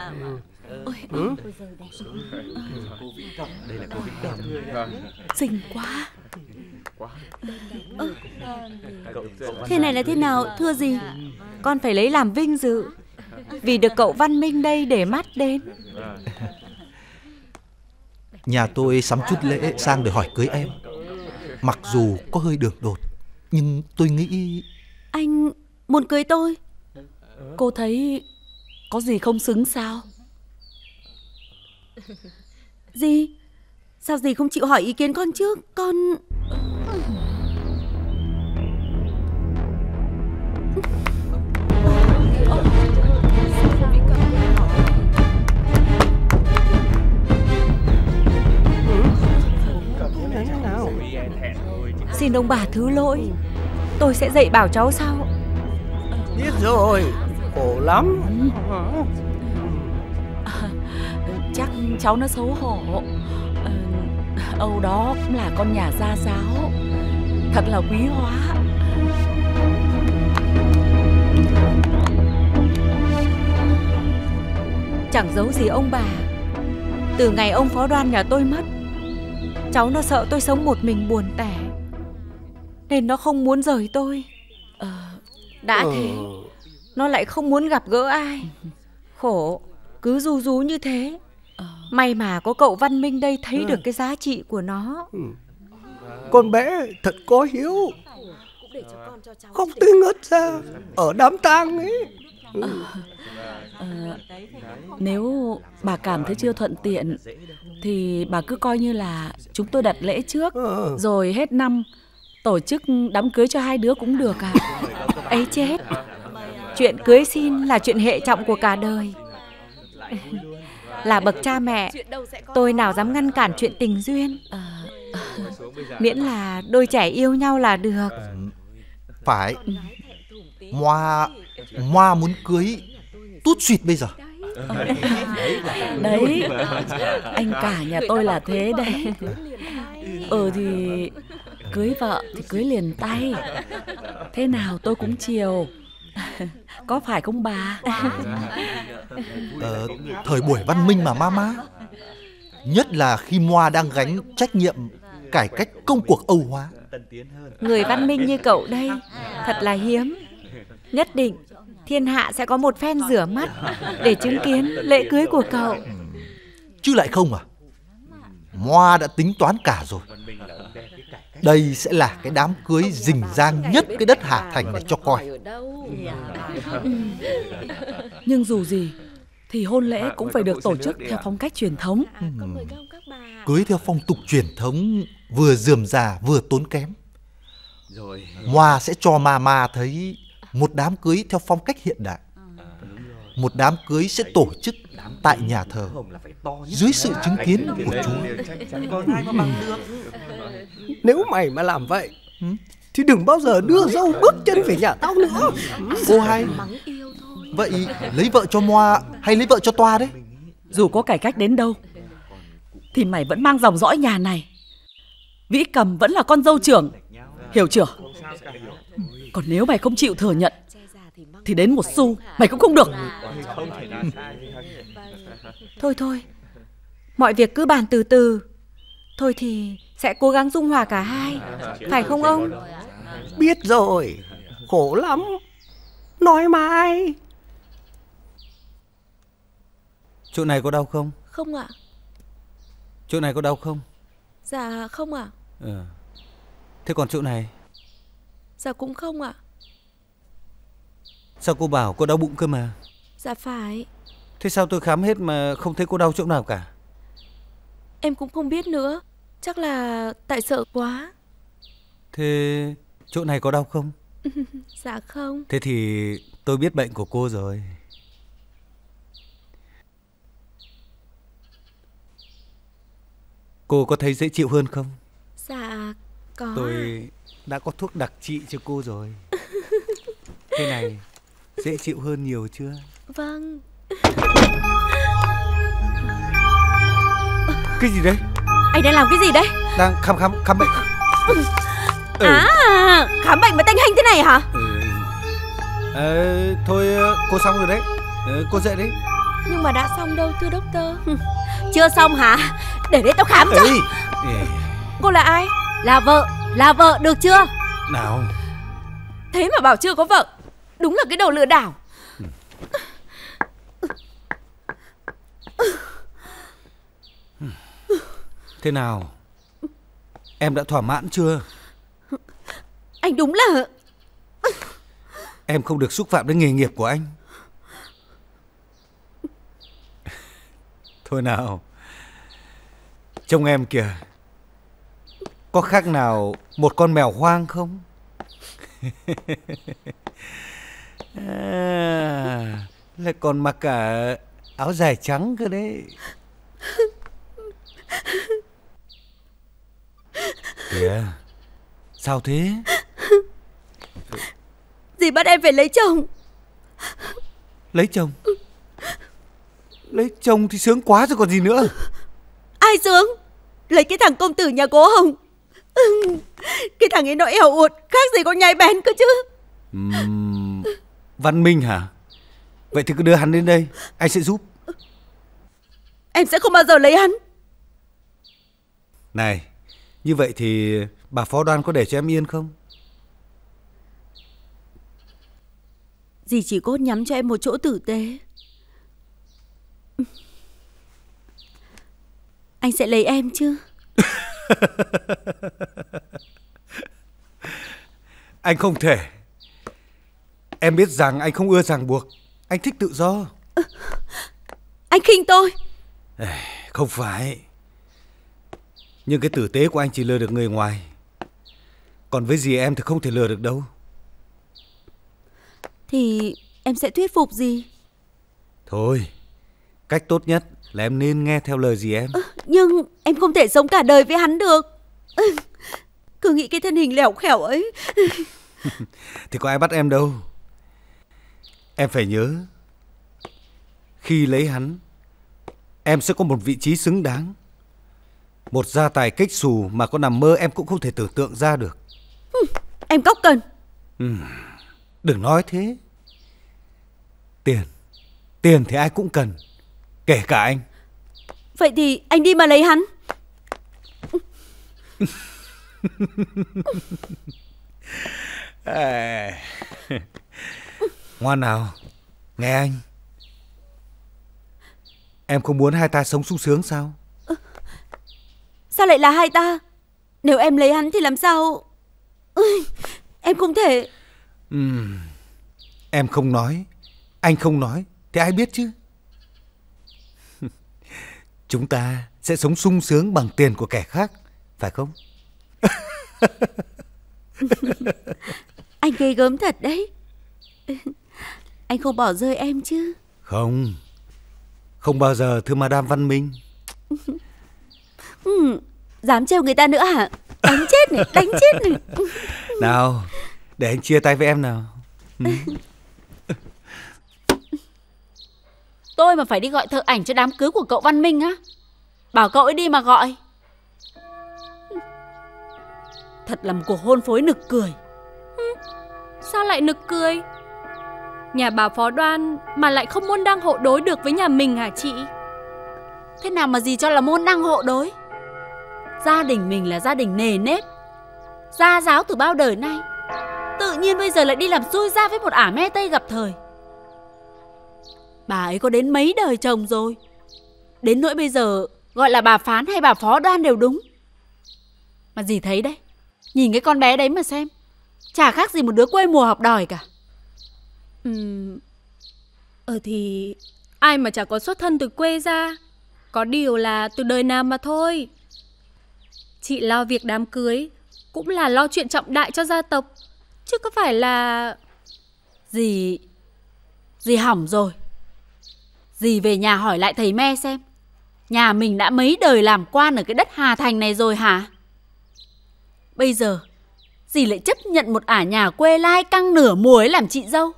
Đây là cô Vĩ Cầm. Xinh quá. Thế này là thế nào thưa gì? Con phải lấy làm vinh dự vì được cậu Văn Minh đây để mắt đến. Nhà tôi sắm chút lễ sang để hỏi cưới em. Mặc dù có hơi đường đột, nhưng tôi nghĩ... Anh muốn cưới tôi? Cô thấy có gì không xứng sao? Gì? Sao dì không chịu hỏi ý kiến con trước? Con... Xin ông bà thứ lỗi, tôi sẽ dạy bảo cháu sau. Biết rồi, khổ lắm. Chắc cháu nó xấu hổ. Âu đó cũng là con nhà gia giáo, thật là quý hóa. Chẳng giấu gì ông bà, từ ngày ông phó đoan nhà tôi mất, cháu nó sợ tôi sống một mình buồn tẻ, nên nó không muốn rời tôi. Đã thế, nó lại không muốn gặp gỡ ai. Khổ, cứ ru rú như thế. May mà có cậu Văn Minh đây thấy được cái giá trị của nó. Con bé thật có hiếu. Khóc tươi ngất ra ở đám tang ấy. Nếu bà cảm thấy chưa thuận tiện thì bà cứ coi như là chúng tôi đặt lễ trước, rồi hết năm tổ chức đám cưới cho hai đứa cũng được ạ. Ấy chết, chuyện cưới xin là chuyện hệ trọng của cả đời. Là bậc cha mẹ, tôi nào dám ngăn cản chuyện tình duyên. Miễn là đôi trẻ yêu nhau là được. Phải. Moa muốn cưới tút suýt bây giờ. Đấy, anh cả nhà tôi là thế đấy. Thì cưới vợ thì cưới liền tay. Thế nào tôi cũng chiều. Có phải không bà? Thời buổi văn minh mà mama. Nhất là khi Moa đang gánh trách nhiệm cải cách công cuộc Âu hóa. Người văn minh như cậu đây thật là hiếm. Nhất định thiên hạ sẽ có một phen rửa mắt để chứng kiến lễ cưới của cậu. Chứ lại không à? Moa đã tính toán cả rồi. Đây sẽ là cái đám cưới rình rang nhất cái đất Hà Thành này cho coi. Nhưng dù gì thì hôn lễ cũng phải được tổ chức theo phong cách truyền thống. Cưới theo phong tục truyền thống vừa rườm rà vừa tốn kém. Moa sẽ cho mama thấy một đám cưới theo phong cách hiện đại. Một đám cưới sẽ tổ chức tại nhà thờ dưới sự chứng kiến của Chúa. Nếu mày mà làm vậy thì đừng bao giờ đưa dâu bước chân về nhà tao nữa. Cô hay. Vậy lấy vợ cho Moa hay lấy vợ cho Toa đấy? Dù có cải cách đến đâu thì mày vẫn mang dòng dõi nhà này. Vĩ Cầm vẫn là con dâu trưởng, hiểu chưa? Còn nếu mày không chịu thừa nhận thì đến một xu mày cũng không được. Thôi, mọi việc cứ bàn từ từ. Thôi thì sẽ cố gắng dung hòa cả hai, phải không ông? Biết rồi, khổ lắm. Nói mãi. Chỗ này có đau không? Không ạ. Chỗ này có đau không? Dạ không ạ. Thế còn chỗ này? Dạ cũng không ạ. Sao cô bảo cô đau bụng cơ mà? Dạ phải. Thế sao tôi khám hết mà không thấy cô đau chỗ nào cả? Em cũng không biết nữa. Chắc là tại sợ quá. Thế chỗ này có đau không? Dạ không. Thế thì tôi biết bệnh của cô rồi. Cô có thấy dễ chịu hơn không? Dạ có. Tôi đã có thuốc đặc trị cho cô rồi. Thế này dễ chịu hơn nhiều chưa? Vâng. Cái gì đấy? Anh đang làm cái gì đấy? Đang khám bệnh. Khám bệnh mà tanh hanh thế này hả? Thôi cô xong rồi đấy. Cô dậy đi. Nhưng mà đã xong đâu thưa doctor. Chưa xong hả? Để đấy tao khám cho. Cô là ai? Là vợ được chưa? Nào. Thế mà bảo chưa có vợ. Đúng là cái đồ lừa đảo. Thế nào? Em đã thỏa mãn chưa? Anh đúng là... Em không được xúc phạm đến nghề nghiệp của anh. Thôi nào. Trông em kìa. Có khác nào một con mèo hoang không? Lại còn mặc cả áo dài trắng cơ đấy. Kìa. Sao thế? Dì bắt em phải lấy chồng. Lấy chồng? Lấy chồng thì sướng quá rồi còn gì nữa. Ai sướng? Lấy cái thằng công tử nhà cố Hồng. Cái thằng ấy nó ẻo uột, khác gì con nhai bén cơ chứ. Văn Minh hả? Vậy thì cứ đưa hắn đến đây, anh sẽ giúp. Em sẽ không bao giờ lấy hắn. Này, như vậy thì bà phó đoan có để cho em yên không? Dì chỉ cốt nhắm cho em một chỗ tử tế. Anh sẽ lấy em chứ? Anh không thể. Em biết rằng anh không ưa ràng buộc. Anh thích tự do. Anh khinh tôi. Không phải. Nhưng cái tử tế của anh chỉ lừa được người ngoài. Còn với dì em thì không thể lừa được đâu. Thì em sẽ thuyết phục dì. Thôi, cách tốt nhất là em nên nghe theo lời dì em. Nhưng em không thể sống cả đời với hắn được. Cứ nghĩ cái thân hình lẻo khẻo ấy. Thì có ai bắt em đâu. Em phải nhớ, khi lấy hắn, em sẽ có một vị trí xứng đáng. Một gia tài kếch xù mà có nằm mơ em cũng không thể tưởng tượng ra được. Em cóc cần. Đừng nói thế. Tiền thì ai cũng cần, kể cả anh. Vậy thì anh đi mà lấy hắn. Ngoan nào, nghe anh. Em không muốn hai ta sống sung sướng sao? Sao lại là hai ta? Nếu em lấy hắn thì làm sao? Em không thể. Em không nói, anh không nói, thì ai biết chứ? Chúng ta sẽ sống sung sướng bằng tiền của kẻ khác, phải không? Anh ghê gớm thật đấy. Anh không bỏ rơi em chứ? Không, không bao giờ, thưa Madame Văn Minh. Dám trêu người ta nữa hả? Đánh chết này, đánh chết này. Nào, để anh chia tay với em nào. Tôi mà phải đi gọi thợ ảnh cho đám cưới của cậu Văn Minh á? Bảo cậu ấy đi mà gọi. Thật là một cuộc hôn phối nực cười. Sao lại nực cười? Nhà bà Phó Đoan mà lại không môn đăng hộ đối được với nhà mình hả chị? Thế nào mà dì cho là môn đăng hộ đối? Gia đình mình là gia đình nề nếp, gia giáo từ bao đời nay. Tự nhiên bây giờ lại đi làm xui ra với một ả me tây gặp thời. Bà ấy có đến mấy đời chồng rồi, đến nỗi bây giờ gọi là bà Phán hay bà Phó Đoan đều đúng. Mà dì thấy đấy, nhìn cái con bé đấy mà xem, chả khác gì một đứa quê mùa học đòi cả. Thì ai mà chả có xuất thân từ quê ra. Có điều là từ đời nào mà thôi. Chị lo việc đám cưới cũng là lo chuyện trọng đại cho gia tộc, chứ có phải là... Dì hỏng rồi. Dì về nhà hỏi lại thầy me xem, nhà mình đã mấy đời làm quan ở cái đất Hà Thành này rồi hả? Bây giờ dì lại chấp nhận một ả nhà quê lai căng nửa mùa ấy làm chị dâu.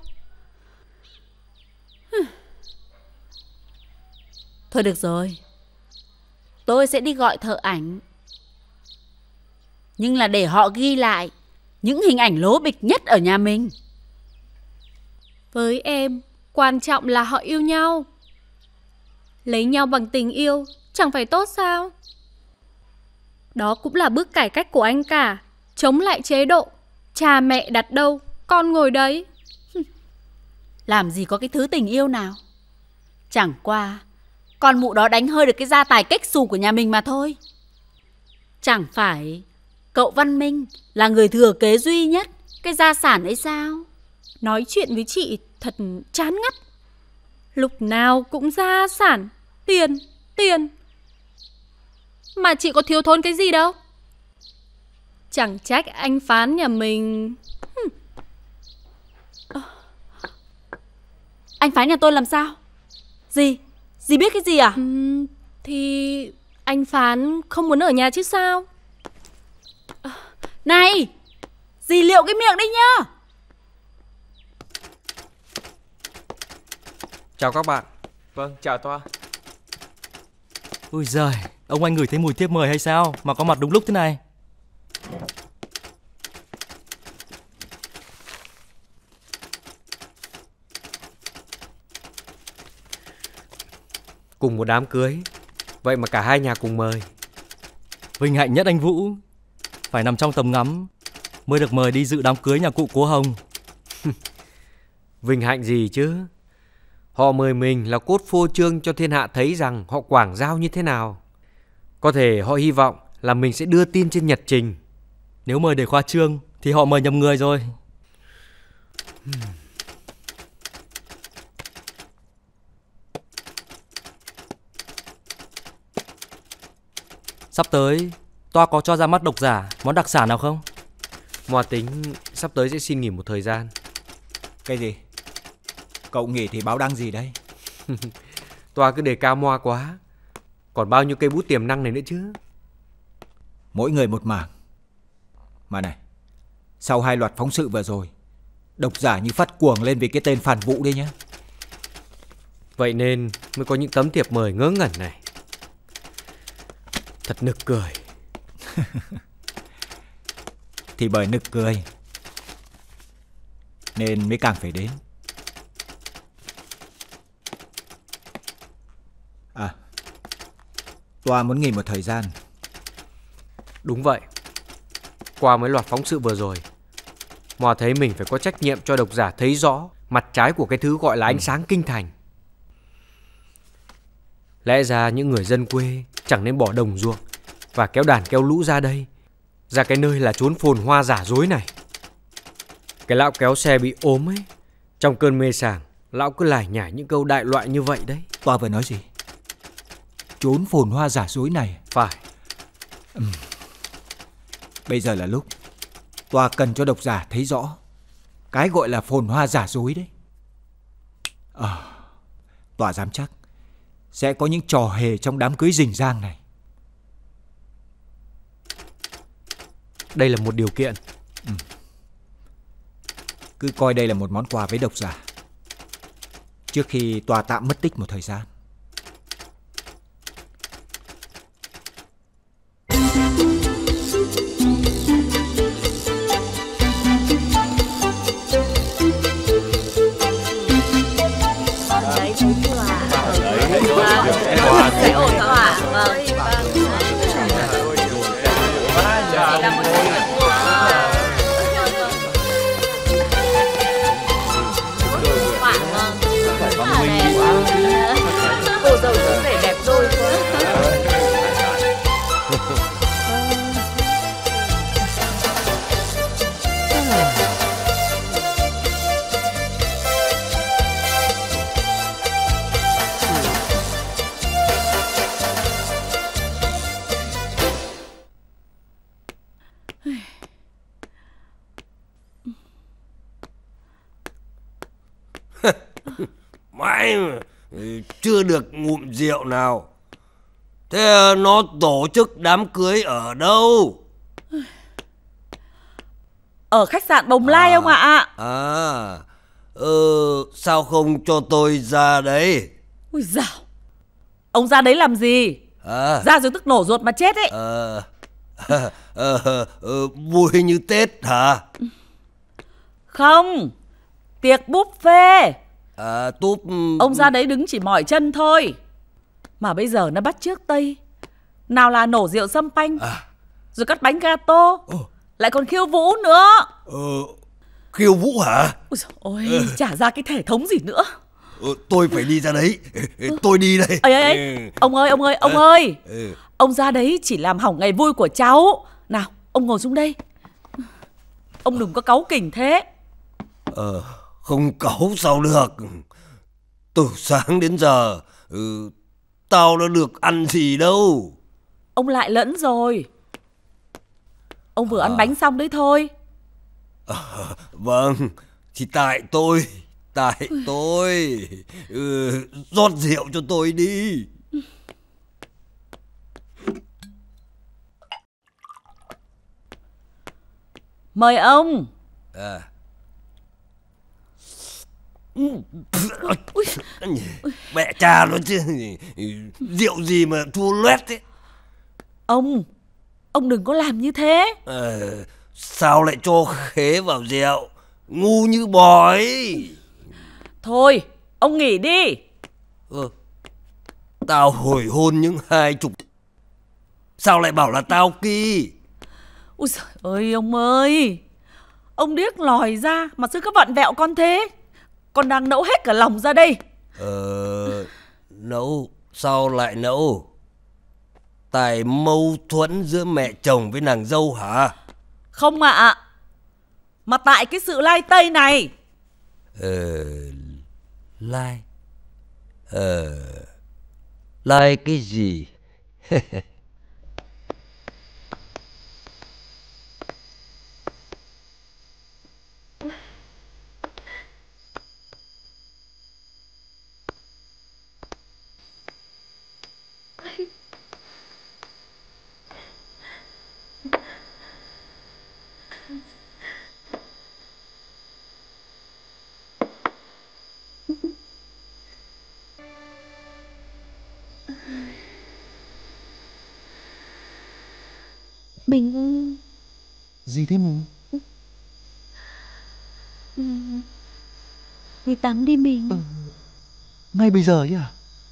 Thôi được rồi, tôi sẽ đi gọi thợ ảnh. Nhưng là để họ ghi lại những hình ảnh lố bịch nhất ở nhà mình. Với em, quan trọng là họ yêu nhau. Lấy nhau bằng tình yêu chẳng phải tốt sao? Đó cũng là bước cải cách của anh cả. Chống lại chế độ cha mẹ đặt đâu, con ngồi đấy. Làm gì có cái thứ tình yêu nào. Chẳng qua con mụ đó đánh hơi được cái gia tài kếch xù của nhà mình mà thôi. Chẳng phải cậu Văn Minh là người thừa kế duy nhất cái gia sản ấy sao? Nói chuyện với chị thật chán ngắt. Lúc nào cũng gia sản, tiền, tiền. Mà chị có thiếu thốn cái gì đâu. Chẳng trách anh Phán nhà mình. Anh Phán nhà tôi làm sao? Dì biết cái gì à? Thì anh Phán không muốn ở nhà chứ sao. Này, dì liệu cái miệng đấy nhá. Chào các bạn. Vâng, chào Toa. Ôi giời, ông anh ngửi thấy mùi thiếp mời hay sao mà có mặt đúng lúc thế này? Cùng một đám cưới, vậy mà cả hai nhà cùng mời. Vinh hạnh nhất anh Vũ, phải nằm trong tầm ngắm mới được mời đi dự đám cưới nhà cụ Cố Hồng. Vinh hạnh gì chứ? Họ mời mình là cốt phô trương cho thiên hạ thấy rằng họ quảng giao như thế nào. Có thể họ hy vọng là mình sẽ đưa tin trên nhật trình. Nếu mời để khoa trương Thì họ mời nhầm người rồi. Sắp tới Toa có cho ra mắt độc giả món đặc sản nào không? Moa tính sắp tới sẽ xin nghỉ một thời gian. Cái gì? Cậu nghỉ thì báo đăng gì đây? Toa cứ đề cao Moa quá. Còn bao nhiêu cây bút tiềm năng này nữa chứ. Mỗi người một mảng. Mà này, sau 2 loạt phóng sự vừa rồi, độc giả như phát cuồng lên vì cái tên Phan Vũ đấy nhá. Vậy nên mới có những tấm thiệp mời ngớ ngẩn này. Thật nực cười. Thì bởi nực cười nên mới càng phải đến. À, Toa muốn nghỉ một thời gian. Đúng vậy. Qua mấy loạt phóng sự vừa rồi, Moa thấy mình phải có trách nhiệm cho độc giả thấy rõ mặt trái của cái thứ gọi là ánh sáng kinh thành. Lẽ ra những người dân quê chẳng nên bỏ đồng ruộng và kéo đàn kéo lũ ra đây, ra cái nơi là chốn phồn hoa giả dối này. Cái lão kéo xe bị ốm ấy, trong cơn mê sảng, lão cứ lải nhải những câu đại loại như vậy đấy. Toa vừa nói gì? Chốn phồn hoa giả dối này? Phải. Bây giờ là lúc Toa cần cho độc giả thấy rõ cái gọi là phồn hoa giả dối đấy. Toa dám chắc sẽ có những trò hề trong đám cưới rình rang này. Đây là một điều kiện. Cứ coi đây là một món quà với độc giả trước khi Toa tạm mất tích một thời gian. Sẽ ổn thỏa. Cô dâu chú rể đẹp đôi quá. Mãi mà chưa được ngụm rượu nào. Thế nó tổ chức đám cưới ở đâu? Ở khách sạn Bồng Lai ông ạ. Sao không cho tôi ra đấy? Ui dào, ông ra đấy làm gì? Ra rồi tức nổ ruột mà chết ấy. Vui như Tết hả? Không, tiệc buffet. Túp... Ông ra đấy đứng chỉ mỏi chân thôi. Mà bây giờ nó bắt chước Tây. Nào là nổ rượu sâm panh, rồi cắt bánh gato, lại còn khiêu vũ nữa. Khiêu vũ hả? Ôi, chả ra cái thể thống gì nữa. Tôi phải đi ra đấy. Tôi đi đây. Ông ơi. Ông ra đấy chỉ làm hỏng ngày vui của cháu. Nào, ông ngồi xuống đây. Ông đừng có cáu kỉnh thế. Không cáu sao được. Từ sáng đến giờ tao đã được ăn gì đâu. Ông lại lẫn rồi. Ông vừa ăn bánh xong đấy thôi. Vâng, thì tại tôi. Rót rượu cho tôi đi. Mời ông. Mẹ cha nó chứ. Rượu gì mà thua loét thế. Ông đừng có làm như thế. Sao lại cho khế vào rượu? Ngu như bò ấy. Thôi, ông nghỉ đi. Tao hồi hôn những 20. Sao lại bảo là tao kỳ? Ui giời ơi ông ơi. Ông điếc lòi ra mà sư cứ vặn vẹo con thế. Con đang nẫu hết cả lòng ra đây. Nẫu? Sao lại nẫu? Tại mâu thuẫn giữa mẹ chồng với nàng dâu hả? Không ạ. mà tại cái sự lai tây này. Lai lai cái gì? Mình... Gì thế Mùng? Đi tắm đi mình. Ngay bây giờ ấy à?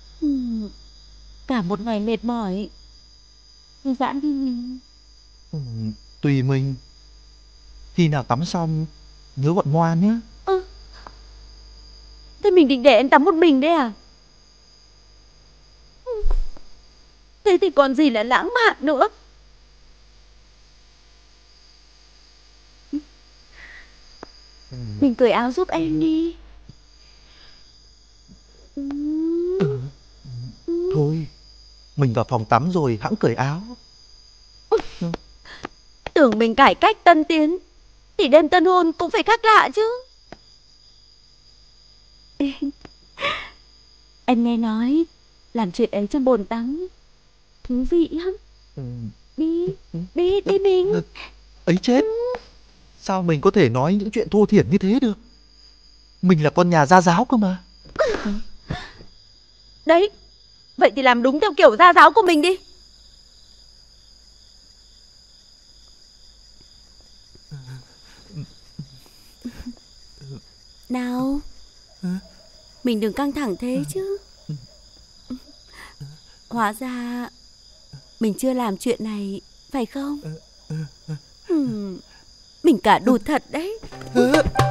Cả một ngày mệt mỏi. Thư giãn đi mình. Tùy mình. Khi nào tắm xong nhớ gọi Ngoan nhé. Thế mình định để em tắm một mình đấy à? Thế thì còn gì là lãng mạn nữa. Mình cởi áo giúp em đi. Thôi, mình vào phòng tắm rồi hẵng cởi áo. Tưởng mình cải cách tân tiến thì đêm tân hôn cũng phải khác lạ chứ. Em nghe nói làm chuyện ấy trong bồn tắm thú vị lắm. Đi mình. Ấy chết. Sao mình có thể nói những chuyện thô thiển như thế được? Mình là con nhà gia giáo cơ mà. Đấy, vậy thì làm đúng theo kiểu gia giáo của mình đi. Nào, mình đừng căng thẳng thế chứ. Hóa ra mình chưa làm chuyện này, phải không? Mình cả đùa thật đấy.